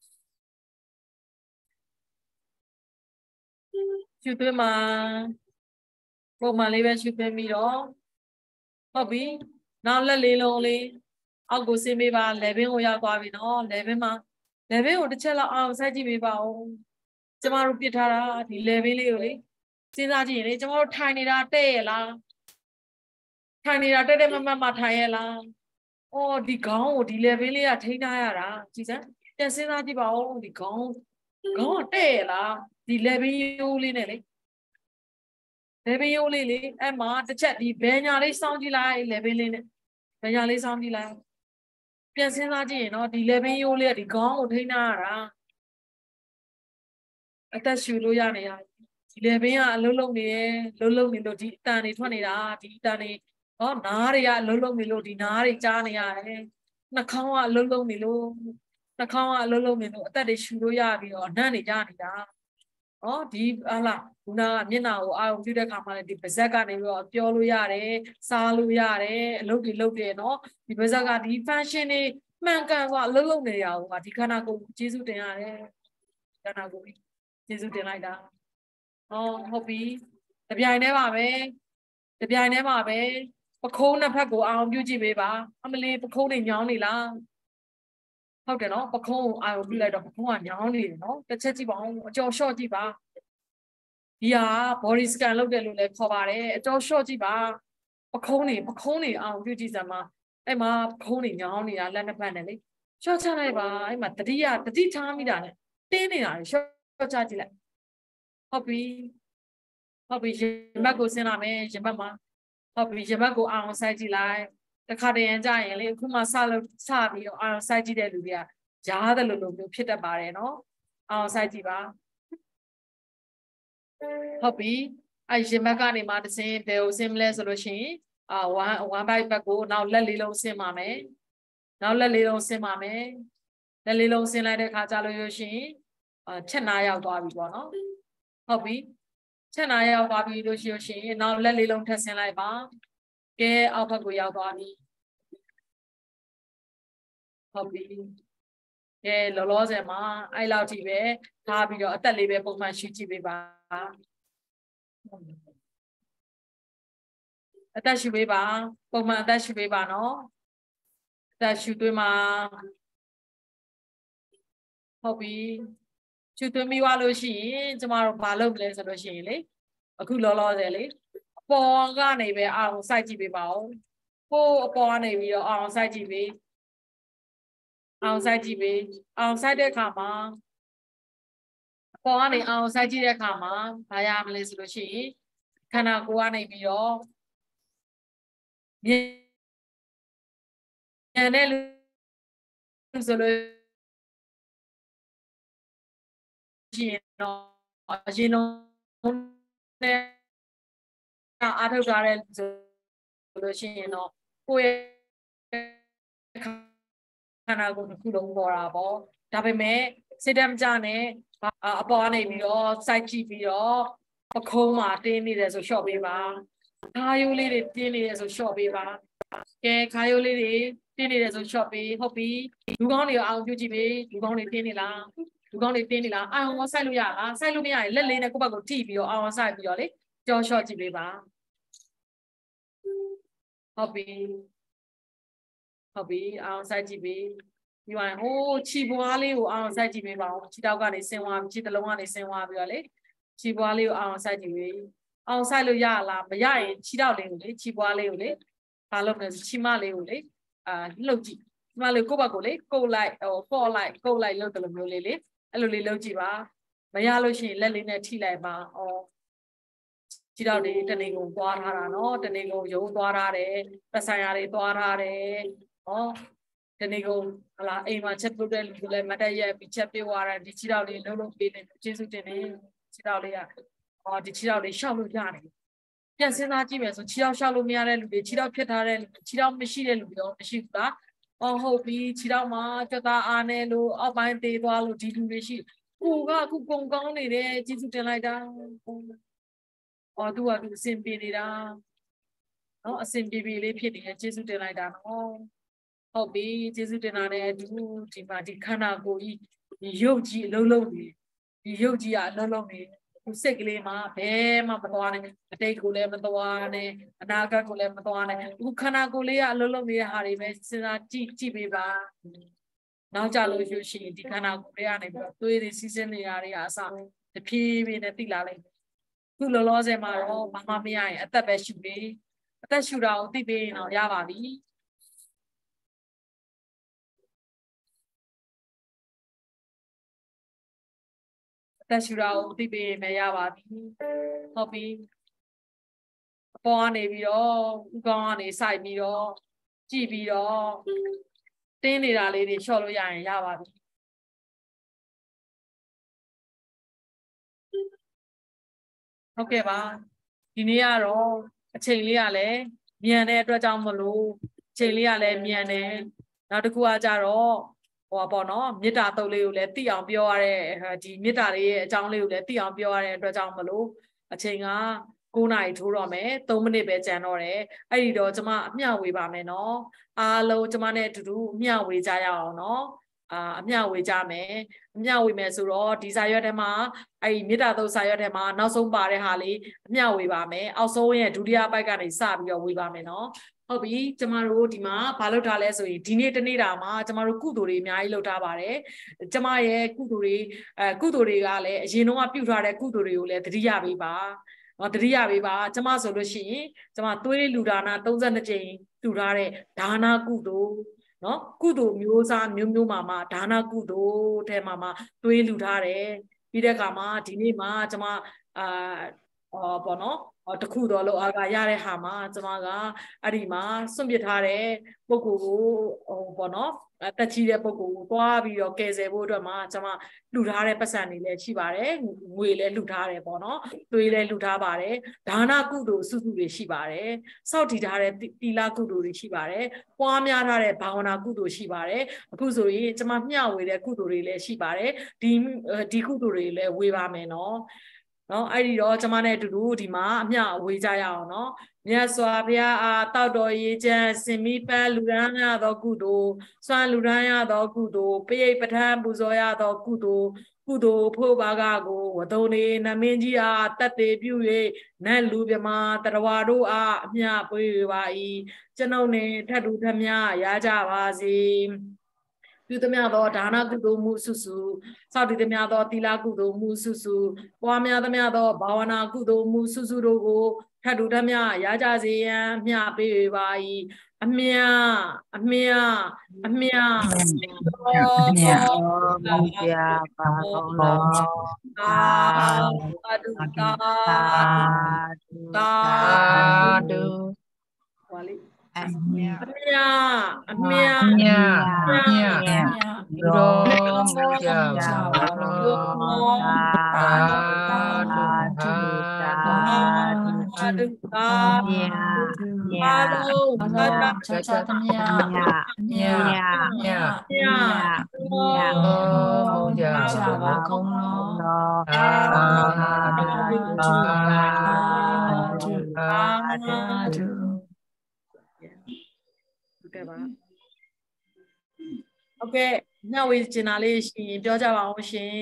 [SPEAKER 1] ရှူသွင်းမှာပုံမှန်လေးပဲရှူသွင်းပြီးတော့ဟုတ်ပြီနောက်လက်လေးလုံးလေးအောက်ကိုဆင်းပေးပါ level ကိုရောက်သွားပြီနော် level မှာ level ကိုတစ်ချက်လောက်အောင်စိုက်ကြည့်ပေးပါဦးကျမတို့ပြစ်ထားတာဒီ level လေးကိုလေစဉ်းစားကြည့်ရင်လေကျွန်တော်တို့ထိုင်နေတာတဲ့ရလားထိုင်နေတာတဲ့တဲ့မမမထိုင်ရလားအော်ဒီခေါင်းကိုဒီ level လေးကထိန်းထားရတာကြည်စမ်းပြန်စဉ်းစားကြည့်ပါဦးဒီခေါင်းခေါင်းကတဲ့ရလားဒီ level ရိုးလေးနဲ့လေ level ရိုးလေးလေအဲ့မှာတစ်ချက်ဒီဘယ်ညာလေးစောင်းကြည့်လိုက် level လေးနဲ့ဘယ်ညာလေးစောင်းကြည့်လိုက်ပြန်စဉ်းစားကြည့်ရင်တော့ဒီ level ရိုးလေးကဒီခေါင်းကိုထိန်းထားရတာအသက်ရှူလို့ရနေရဒီ level ကအလုံးလုံးနေရလုံးလုံးနေလို့ဒီအတန်တွေထွက်နေတာဒီအတန်တွေဟောနားတွေကအလုံးလုံးနေလို့ဒီနားတွေကြားနေရတယ်နှာခေါင်းကအလုံးလုံးနေလို့နှာခေါင်းကအလုံးလုံးနေလို့အသက်တွေရှူလို့ရပြီးတော့နှမ်းတွေကြားနေတာဟောဒီဟာလားခုနကမျက်နှာကိုအာရုံပြုတဲ့ခါမှလည်းဒီပါးစပ်ကနေပြီးတော့ပြောလို့ရတယ်စားလို့ရတယ်အလုပ်တွေလုပ်တယ်နော်ဒီပါးစပ်ကဒီ function တွေမှန်ကန်စွာအလုပ်လုပ်နေရအောင်ကဒီခန္ဓာကိုယ်ကျေးဇူးတင်ရတယ်ခန္ဓာကိုယ်ကျေးဇူးတင်လိုက်တာဟောဟုတ်ပြီတပြိုင်တည်းပါပဲတပြိုင်တည်းပါပဲပခုံးနှစ်ဖက်ကိုအာရုံပြုကြည့်ပေးပါအမလေးပခုံးတွေညောင်းနေလားဟုတ်တယ်နော်ပခုံးကိုအာရုံပြုလိုက်တော့ပခုံးကညောင်းနေတယ်နော်တစ်ချက်ကြည့်ပါဦးအကျော်လျှော့ကြည့်ပါဒီဟာ body scan လုပ်တယ်လို့လည်းခေါ်ပါတယ်အကျော်လျှော့ကြည့်ပါပခုံးတွေပခုံးတွေအာရုံပြုကြည့်စမ်းပါအဲ့မှာပခုံးတွေညောင်းနေတာလက်နှစ်ဖက်နဲ့လေလျှော့ချလိုက်ပါအဲ့မှာတတိယတတိထားမိတာနဲ့တင်းနေတာလေလျှော့ချကြည့်လိုက်ဟုတ်ပြီဟုတ်ပြီရင်ဘတ်ကိုဆင်းလာမယ်ရင်ဘတ်မှာဟုတ်ပြီရင်ဘတ်ကိုအာရုံစိုက်ကြည့်လိုက်တခါတရံကြရင်လေအခုမှစလို့စပြီးတော့အာရုံစိုက်ကြည့်တဲ့လူတွေကရားတယ်လို့လို့မျိုးဖြစ်တတ်ပါတယ်နော်အာရုံစိုက်ကြည့်ပါဟုတ်ပြီအဲရင်ဘတ်ကနေမှတစ်စင်းဘယ်ကိုဆင်းမလဲဆိုလို့ရှိရင်အာ1 1 byte ဘတ်ကိုနောက်လက်လေးလုံးဆင်းပါမယ်နောက်လက်လေးလုံးဆင်းပါမယ်လက်လေးလုံးဆင်းလိုက်တဲ့ခါကြလို့ရရှိရင်အာချက်နာရောက်သွားပြီပေါ့နော်ဟုတ်ပြီချက်နာရောက်သွားပြီလို့ရှိလို့ရှိရင်နောက်လက်လေးလုံးထပ်ဆင်းလိုက်ပါကဲအောက်ဘက်ကိုရောက်သွားပြီဟုတ်ပြီကဲလောလောဆယ်မှာအဲ့လောက်ထိပဲထားပြီးတော့အသက်လေးပဲပုံမှန်ရှူကြည့်ပေးပါအသက်ရှူပေးပါပုံမှန်အသက်ရှူပေးပါနော်အသက်ရှူသွင်းမှာဟုတ်ပြီရှူသွင်းပြီးသွားလို့ရှိရင်ကျမတို့ဘာလုပ်မလဲဆိုလို့ရှိရင်လေအခုလောလောဆယ်လေအပေါ်ကနေပဲအာရုံစိုက်ကြည့်ပေးပါဦးကိုယ်အပေါ်ကနေပြီးတော့အာရုံစိုက်ကြည့်ပေးအောင်စိုက်ကြည့်ပေးအောင်စိုက်တဲ့အခါမှာအပေါ်ကနေအောင်စိုက်ကြည့်တဲ့အခါမှာဘာရမလဲဆိုလို့ရှိရင်ခန္ဓာကိုယ်ကနေပြီးတော့ဉာဏ်နဲ့လူဆိုလို့ရှိရင်တော့အရင်တော့နဲ့အားထုတ်ကြတဲ့ဆိုလို့ရှိရင်တော့ကိုယ့်ရဲ့ခန္ဓာကိုယ်တစ်ခုလုံးပေါ်တာပေါ့ဒါပေမဲ့စိတ်ဓာတ်မကြနဲ့အပေါ်ကနေပြီးတော့စိုက်ကြည့်ပြီးတော့ပခုံးမှာတင်းနေတယ်ဆိုလျှော့ပေးပါခါယိုးလေးတွေတင်းနေတယ်ဆိုလျှော့ပေးပါကဲခါယိုးလေးတွေတင်းနေတယ်ဆိုလျှော့ပေးဟုတ်ပြီလူကောင်းတွေအောင်ပြုကြည့်ပေးလူကောင်းတွေတင်းနေလားလူကောင်းတွေတင်းနေလားအာရုံစိုက်လို့ရလားစိုက်လို့မရရင်လက်လေးနဲ့ကိုယ့်ဘက်ကိုထိပြီးတော့အာရုံစိုက်ပြီးတော့လေကြောလျှော့ကြည့်ပေးပါဟုတ်ပြီဟုတ်ပြီအောင်စိုက်ကြည့်ပြီပြီးရင်ဟိုးခြေပွားလေးကိုအောင်စိုက်ကြည့်ပေးပါဦးခြေတောက်ကနေဆင်းသွားခြေတစ်လုံးကနေဆင်းသွားပြီးတော့လေခြေပွားလေးကိုအောင်စိုက်ကြည့်ပြီအောင်စိုက်လို့ရလားမရရင်ခြေတောက်လေးကိုလေခြေပွားလေးကိုလေဘာလုပ်လဲခြေမလေးကိုလေအာလှုပ်ကြည့်ခြေမလေးကိုယ့်ဘက်ကိုလေကုတ်လိုက်ဟိုပေါ့လိုက်ကုတ်လိုက်လှုပ်တယ်လို့မျိုးလေးလေအဲ့လိုလေးလှုပ်ကြည့်ပါမရလို့ရှိရင်လက်လေးနဲ့ထိလိုက်ပါအော်ခြေတောက်တွေတနေကုန်သွားထားတာနော်တနေကုန်ရုံသွားထားတယ်ပတ်ဆိုင်ရာတွေသွားထားတယ်ဟောတနေ့ကုန်ဟလာအိမ်မှာချက်ပြုတ်တဲ့လူတွေလည်းမတက်ရက်ပြီးချက်ပြေးသွားတယ်ဒီခြေတော်လေးလုံးလုံးပေးနေကျေးဇူးတင်နေခြေတော်လေးကဟောဒီခြေတော်လေးရှောက်လို့ရတယ်ပြန်စဉ်းစားကြည့်မယ်ဆိုခြေတော်ရှောက်လို့မရတဲ့လူတွေခြေတော်ဖြစ်ထားတဲ့ခြေတော်မရှိတဲ့လူတွေရောမရှိဘူးလားဟောဟုတ်ပြီခြေတော်မှာကြွတာအားနေလို့အောက်ပိုင်းသေးသွားလို့ဒီလူတွေရှိကိုကအခုကုံကောင်းနေတယ်ကျေးဇူးတင်လိုက်တာဟောသူကသူအစဉ်ပြေနေတာနော်အစဉ်ပြေပြေလေးဖြစ်နေတယ်ကျေးဇူးတင်လိုက်တာနော်ဟုတ်ပြီကျေးဇူးတင်တာနဲ့အတူဒီမှာဒီခန္ဓာကိုယ်ကြီးဒီရုပ်ကြီးအလုံးလုံးနေဒီရုပ်ကြီးကအလုံးလုံးနေဒီစိတ်ကလေးမှာဘယ်မှမသွားနဲ့အတိတ်ကိုလည်းမသွားနဲ့အနာဂတ်ကိုလည်းမသွားနဲ့ဒီခန္ဓာကိုယ်လေးကအလုံးလုံးနေတဲ့ဟာတွေပဲစဉ်းစားကြည့်ကြည့်ပေးပါနောက်ကြလို့ရှိရင်ဒီခန္ဓာကိုယ်လေးကနေပြီးတော့သွေးတွေစီးဆင်းနေရတွေကအစတဖြည်းဖြည်းနဲ့တိလာလိုက်ခုလောလောဆယ်မှာတော့ဘာမှမရရင်အသက်ပဲရှူနေအသက်ရှူတာကိုသိပေးရင်တော့ရပါပြီအသက်ရှူတာကိုသိပေးရင်လည်းရပါပြီဟုတ်ပြီအပေါ်ကနေပြီးတော့ဥကောင်းကနေစိုက်ပြီးတော့ကြည့်ပြီးတော့တင်းနေတာလေးတွေလျှော့လို့ရရင်ရပါပြီဟုတ်ကဲ့ပါဒီနေ့ကတော့အချိန်လေးကလည်းမြန်တဲ့အတွက်ကြောင့်မလို့အချိန်လေးကလည်းမြန်တယ်နောက်တစ်ခုကကြတော့ဟိုပါနော်မေတ္တာတုတ်လေးကိုလည်းသိအောင်ပြောရတဲ့ဒီမေတ္တာလေးရဲ့အကြောင်းလေးကိုလည်းသိအောင်ပြောရတဲ့အတွက်ကြောင့်မလို့အချိန်ကကိုးနာရီထိုးတော့မယ်သုံးမိနစ်ပဲကျန်တော့တယ်အဲ့ဒီတော့ကျွန်မအမျှဝေပါမယ်နော်အားလုံးကျွန်မနဲ့အတူတူအမျှဝေကြရအောင်နော်အာအမျှဝေကြမယ်အမျှဝေမယ်ဆိုတော့ဒီစာရွက်ထဲမှာအဲ့ဒီမေတ္တာသုတ်စာရွက်ထဲမှာနောက်ဆုံးပါတဲ့ဟာလေးအမျှဝေပါမယ်အောက်ဆုံးရဲ့ဒုတိယပိုက်ကနေစပြီးတော့ဝေပါမယ်နော်ဟုတ်ပြီကျမတို့ဒီမှာဘာလုပ်ထားလဲဆိုရင်ဒီနေ့တနေ့တာမှာကျမတို့ကုသိုလ်တွေအများကြီးလုပ်ထားပါတယ်ကျမရဲ့ကုသိုလ်တွေအဲကုသိုလ်တွေကလည်းအရင်တော့ပြုထားတဲ့ကုသိုလ်တွေကိုလည်းသတိရပေးပါနော်တတိယပေးပါကျမဆိုလို့ရှိရင်ကျမသွေးလူဒါနာသုံးဆယ်နှစ်ကြိမ်တူထားတဲ့ဒါနာကုသိုလ်နော်ကုသိုလ်မျိုးစားမျိုးမျိုးမှာမှာဒါနာကုသိုလ်ထဲမှာမှာသွေးလူထားတယ်ပြီးတဲ့အခါမှာဒီနေ့မှာကျမအာဟောပေါ့နော်တခုတော့လို့အားကရတဲ့ဟာမှာကျမကအဲ့ဒီမှာစွန့်ပစ်ထားတဲ့ပုဂ္ဂိုလ်ကိုဟိုပေါ့နော်တက်ကြီးတဲ့ပုဂ္ဂိုလ်ကိုတွားပြီးတော့ကယ်ဆယ်ဖို့အတွက်မှာကျမလှူထားတဲ့ပတ်စံတွေလည်းရှိပါတယ်ငွေလည်းလှူထားတယ်ပေါ့နော်သွေးလည်းလှူထားပါတယ်ဒါနကုသိုလ်စုစုတွေရှိပါတယ်စောင့်တည်ထားတဲ့တီလာကုသိုလ်တွေရှိပါတယ်ပွားများထားတဲ့ဘာဝနာကုသိုလ်ရှိပါတယ်အခုဆိုရင်ကျမမျှဝေတဲ့ကုသိုလ်တွေလည်းရှိပါတယ်ဒီဒီကုသိုလ်တွေလည်းဝေပါမယ်နော်နော်အဲ့ဒီတော့ကျမနဲ့အတူတူဒီမှာအမျှဝေကြရအောင်နော်မြတ်စွာဘုရားအားတောက်တော်ရေးချမ်းစင်မိပန်းလူရန်ရသောကုသိုလ်စွမ်းလူရန်ရသောကုသိုလ်ပိယိပဋ္ဌာန်းပူဇော်ရသောကုသိုလ်ကုသိုလ်ဖို့ဘာကကိုဝတုံနေနမင်းကြီးအားတတ်သေးပြု၍နတ်လူမြမတရဝါတို့အားအမျှပေးပါ၏ကျွန်ုပ်နှင့်ထပ်တူထမျှရကြပါစေပြုသမျှသောဒါနကုသိုလ်မှုစုစုစောင့်တည်သမျှသောသီလကုသိုလ်မှုစုစုပွားများသမျှသောဘာဝနာကုသိုလ်မှုစုစုတို့ကိုထပ်တူထမျှရကြစေရန်မျှပေးပါ၏အမျှအမျှအမျှအမျှဘုရားပါကောင်းတော်သာဓုသာဓုသာဓုဟောလေးအမြအမြအမြအမြအမြရောမူကြပါလောသာဓုသာဓုသာမြမြလုံးသာချာချာတမြမြမြမြမြရောမူကြပါကောင်းလောသာဓုသာဓုသာဓုကဲ့ပါโอเคညဝေကျင်တာလေးရှင်ပြောကြပါအောင်ရှင်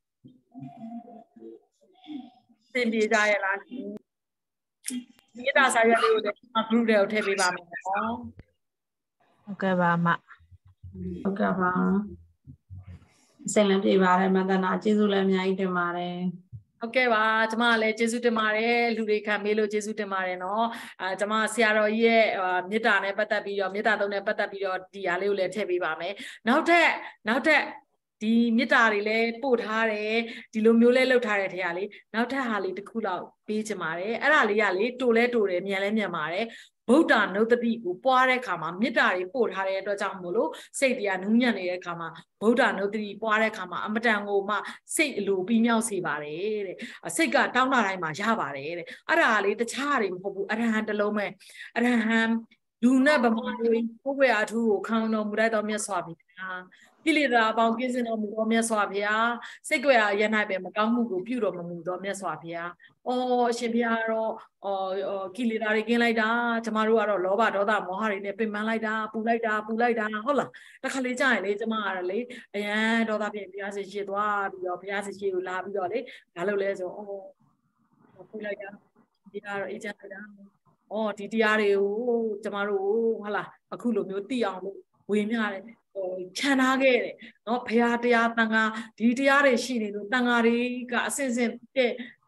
[SPEAKER 1] သင်ပြေကြရလားရှင်ဒီတာစာရွက်လေးကိုလည်း group တွေကိုထည့်ပေးပါမယ်နော်
[SPEAKER 2] ဟုတ်ကဲ့ပါမဟုတ်ကဲ့ပါစိတ်လည်းပြေပါတယ်မန္တနာကျေးဇူးလည်းအများကြီးတင်ပါတယ်
[SPEAKER 1] ဟုတ်ကဲ့ပါကျမလည်းကျေးဇူးတင်ပါတယ်လူတွေခံပေးလို့ကျေးဇူးတင်ပါတယ်เนาะအဲကျမဆရာတော်ကြီးရဲ့မေတ္တာနဲ့ပတ်သက်ပြီးတော့မေတ္တာသုံးနဲ့ပတ်သက်ပြီးတော့ဒီဟာလေးကိုလည်းထည့်ပေးပါမယ်နောက်ထပ်နောက်ထပ်ဒီမေတ္တာတွေလည်းပို့ထားတယ်ဒီလိုမျိုးလဲလုပ်ထားတဲ့ထဲကလေနောက်ထပ်ဟာလေးတစ်ခုလောက်ပေးချင်ပါတယ်အဲ့ဒါလေးကလေတိုလဲတိုတယ်မြန်လဲမြန်ပါတယ်ဗုဒ္ဓနုတ္တိကိုပွားတဲ့အခါမှာမေတ္တာတွေပို့ထားတဲ့အတွက်ကြောင့်မို့လို့စိတ်တရားနူးညံ့နေတဲ့အခါမှာဗုဒ္ဓနုတ္တိပွားတဲ့အခါမှာအမတန်ကိုမှစိတ်အလိုပြီးမြောက်စေပါတယ်တဲ့စိတ်ကတောင်းတတိုင်းမှာရပါတယ်တဲ့အဲ့ဒါလေးတခြားတွေမဟုတ်ဘူးအရဟံတလုံးပဲအရဟံလူနဲ့ဗမာတွေပုဂ္ဂိုလ်အထူးကိုခံတော်မူတတ်သောမြတ်စွာဘုရားကိလေသာအပေါင်းကင်းစင်တော်မူသောမြတ်စွာဘုရားစိတ်ကြွယ်ရ၌ပဲမကောင်းမှုကိုပြုတော်မမူသောမြတ်စွာဘုရားအော်အရှင်ဘုရားတော့အော်ကိလေသာတွေကင်းလိုက်တာကျမတို့ကတော့လောဘဒေါသမောဟတွေနဲ့ပင်ပန်းလိုက်တာပူလိုက်တာပူလိုက်တာဟုတ်လားတခါလေကြာရင်လေကျမကတော့လေအရန်ဒေါသဖြင့်ဘုရားရှိရှိသွားပြီးတော့ဘုရားရှိရှိကိုလာပြီးတော့လေဘာလို့လဲဆိုအော်ပူလိုက်တာဒီကတော့အေးချမ်းတာအော်ဒီတရားတွေကိုကျမတို့ဟုတ်လားအခုလိုမျိုးသိအောင်လို့ဝေမျှတယ်ခြံထားခဲ့တယ်เนาะဘုရားတရားတန်ခါဒီတရားတွေရှိနေလို့တန်ခါတွေကအစင်စင်တဲ့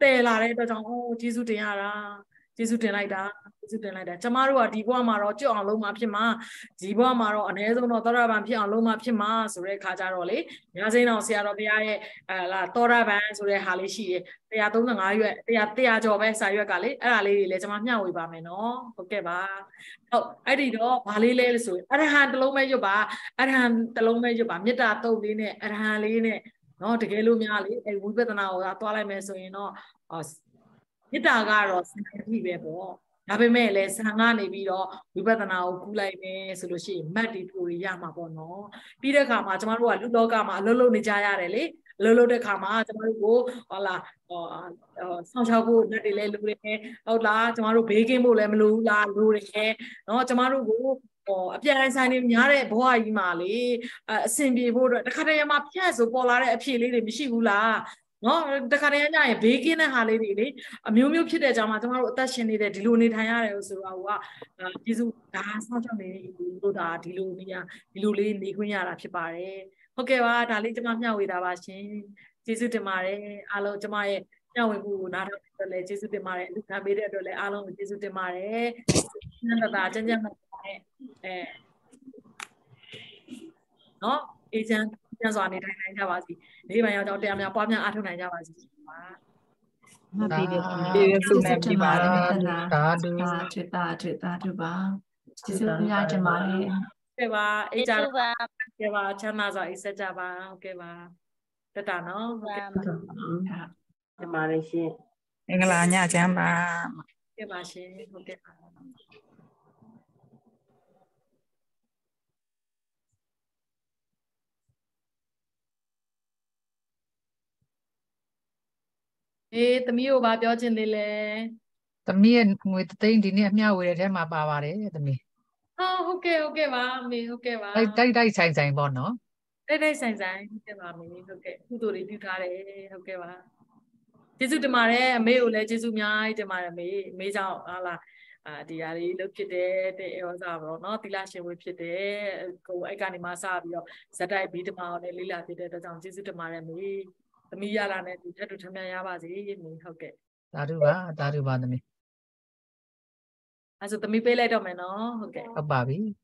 [SPEAKER 1] တဲလာတဲ့အတွက်ကြောင့်အိုးကျေးဇူးတင်ရတာကျေးဇူးတင်လိုက်တာကျေးဇူးတင်လိုက်တာကျမတို့ကဒီဘဝမှာတော့ကြောက်အောင်လုံးမဖြစ်မှာဒီဘဝမှာတော့အ ਨੇ ဆုံးတော့သောတာပန်ဖြစ်အောင်လုံးမဖြစ်မှာဆိုတဲ့ခါကြတော့လေညာစိမ်းတော်ဆရာတော်ဘုရားရဲ့အဲလာသောတာပန်ဆိုတဲ့ဟာလေးရှိတယ်one thirty-fiveရွက်one hundredကျော်ပဲစာရွက်ကလေအဲ့ဒါလေးတွေလည်းကျမမျှဝေပါမယ်နော်ဟုတ်ကဲ့ပါဟုတ်အဲ့ဒီတော့ဘာလေးလဲဆိုရင်အရဟံတစ်လုံးပဲရွတ်ပါအရဟံတစ်လုံးပဲရွတ်ပါမေတ္တာတုတ်လေးနဲ့အရဟံလေးနဲ့နော်တကယ်လို့များလေအဲဝိပဿနာကိုသွားလိုက်မယ်ဆိုရင်တော့မေတ္တာကတော့စံတိပဲပေါ့ဒါပေမဲ့လည်းဇံကနေပြီးတော့ဝိပဿနာကိုကူးလိုက်မယ်ဆိုလို့ရှိရင်မတ်တီပူရရမှာပေါ့နော်ပြီးတဲ့အခါမှာကျမတို့ကလူလောကမှာအလုံးလုံးနေကြရတယ်လေအလုံးလုံးတဲ့အခါမှာကျမတို့ကိုဟောလာဟောဆောင်းချောက်ဖို့လက်တွေလည်းလိုတယ်ဟုတ်လားကျမတို့ဘေးကင်းဖို့လည်းမလိုဘူးလားလိုတယ်နော်ကျမတို့ကိုဟောအပြန်ဆိုင်နေများတဲ့ဘဝကြီးမှာလေအဆင်ပြေဖို့အတွက်တခါတည်းမှာဖြတ်ဆိုပေါ်လာတဲ့အဖြစ်လေးတွေမရှိဘူးလားနော်တခါတည်းညရင်ဘေးကင်းတဲ့ဟာလေးတွေလေအမျိုးမျိုးဖြစ်တဲ့ကြောင့်မှကျမတို့အသက်ရှင်နေတဲ့ဒီလိုနေထိုင်ရတယ်ဆိုတော့ဟိုကကျေးဇူးဒါဆောင်းချောက်နေလို့ဒါဒီလိုနေရဒီလိုလေးနေခွင့်ရတာဖြစ်ပါတယ်ဟုတ်ကဲ့ပါဒါလေးကျမမျှဝေတာပါရှင်ကျေးဇူးတင်ပါတယ်အားလုံးကျမရဲ့မျှဝေမှုကိုနားထောင်တဲ့လည်းကျေးဇူးတင်ပါတယ်လူခံပေးတဲ့အတွက်လည်းအားလုံးကိုကျေးဇူးတင်ပါတယ်နန္ဒတာကျန်းကျန်းနဲ့အဲနော်အေဂျင့်ကျန်းစွာနေထိုင်နိုင်ကြပါစေလေးပိုင်းရောက်တော့တရားများပွားများအားထုတ်နိုင်ကြပါစေပါ
[SPEAKER 2] မှတ်ပြီးတယ်
[SPEAKER 4] ဒီရစုနေပြီပါဒါဒူ
[SPEAKER 2] တာထတာထတာထပါကျေးဇူးများတင်ပါတယ်
[SPEAKER 1] ကဲပါအေးကြ
[SPEAKER 3] ကျေးဇူးပါ
[SPEAKER 1] ကဲပါချမ်းသာစွာအေးဆက်ကြပါဟုတ်ကဲ့ပါတတနော်ဟုတ်ကဲ့
[SPEAKER 6] ဒီမှာလည်းရှင်
[SPEAKER 4] မင်္ဂလာညချမ်းပါ
[SPEAKER 1] ကဲပါရှင်ဟုတ်ကဲ့ပါအေးသမီးကိုဘာပြောချင်သေးလဲ
[SPEAKER 4] သမီးရဲ့ငွေသိန်းဒီနေ့အမျှဝေတဲ့ထဲမှာပါပါတယ်သမီး
[SPEAKER 1] ဟောဟုတ်ကဲ့ဟုတ်ကဲ့ပါအမေဟုတ်ကဲ့ပါ
[SPEAKER 4] တိုက်တိုက်တိုက်ဆိုင်ဆိုင်ပေါ့နော်
[SPEAKER 1] တိတ်တိတ်ဆိုင်ဆိုင်ဟုတ်ကဲ့ပါအမေဟုတ်ကဲ့ကုသိုလ်တွေပြုထားတယ်ဟုတ်ကဲ့ပါကျေးဇူးတင်ပါတယ်အမေကိုလည်းကျေးဇူးအများကြီးတင်ပါတယ်အမေအမေကြောင့်ဟာလားအာဒီဟာလေးလုပ်ဖြစ်တယ်တဲ့ဩဇာပေါ့နော်သီလရှင်ဝေဖြစ်တယ်ကိုအဲ့ကနေမှစပြီးတော့ဇက်တိုက်ဘီတမောင်နဲ့လေးလာဖြစ်တဲ့အတွက်ကြောင့်ကျေးဇူးတင်ပါတယ်အမေသမီးရလာနဲ့ဒီထက်တူထမ်းများရပါစေအမေဟုတ်ကဲ့
[SPEAKER 4] သာဓုပါသာဓုပါသမီး
[SPEAKER 1] အဲ့ဆိုသမီးပေးလိုက်တော့မယ်နော်ဟုတ်ကဲ့
[SPEAKER 4] ဟုတ်ပါပြီ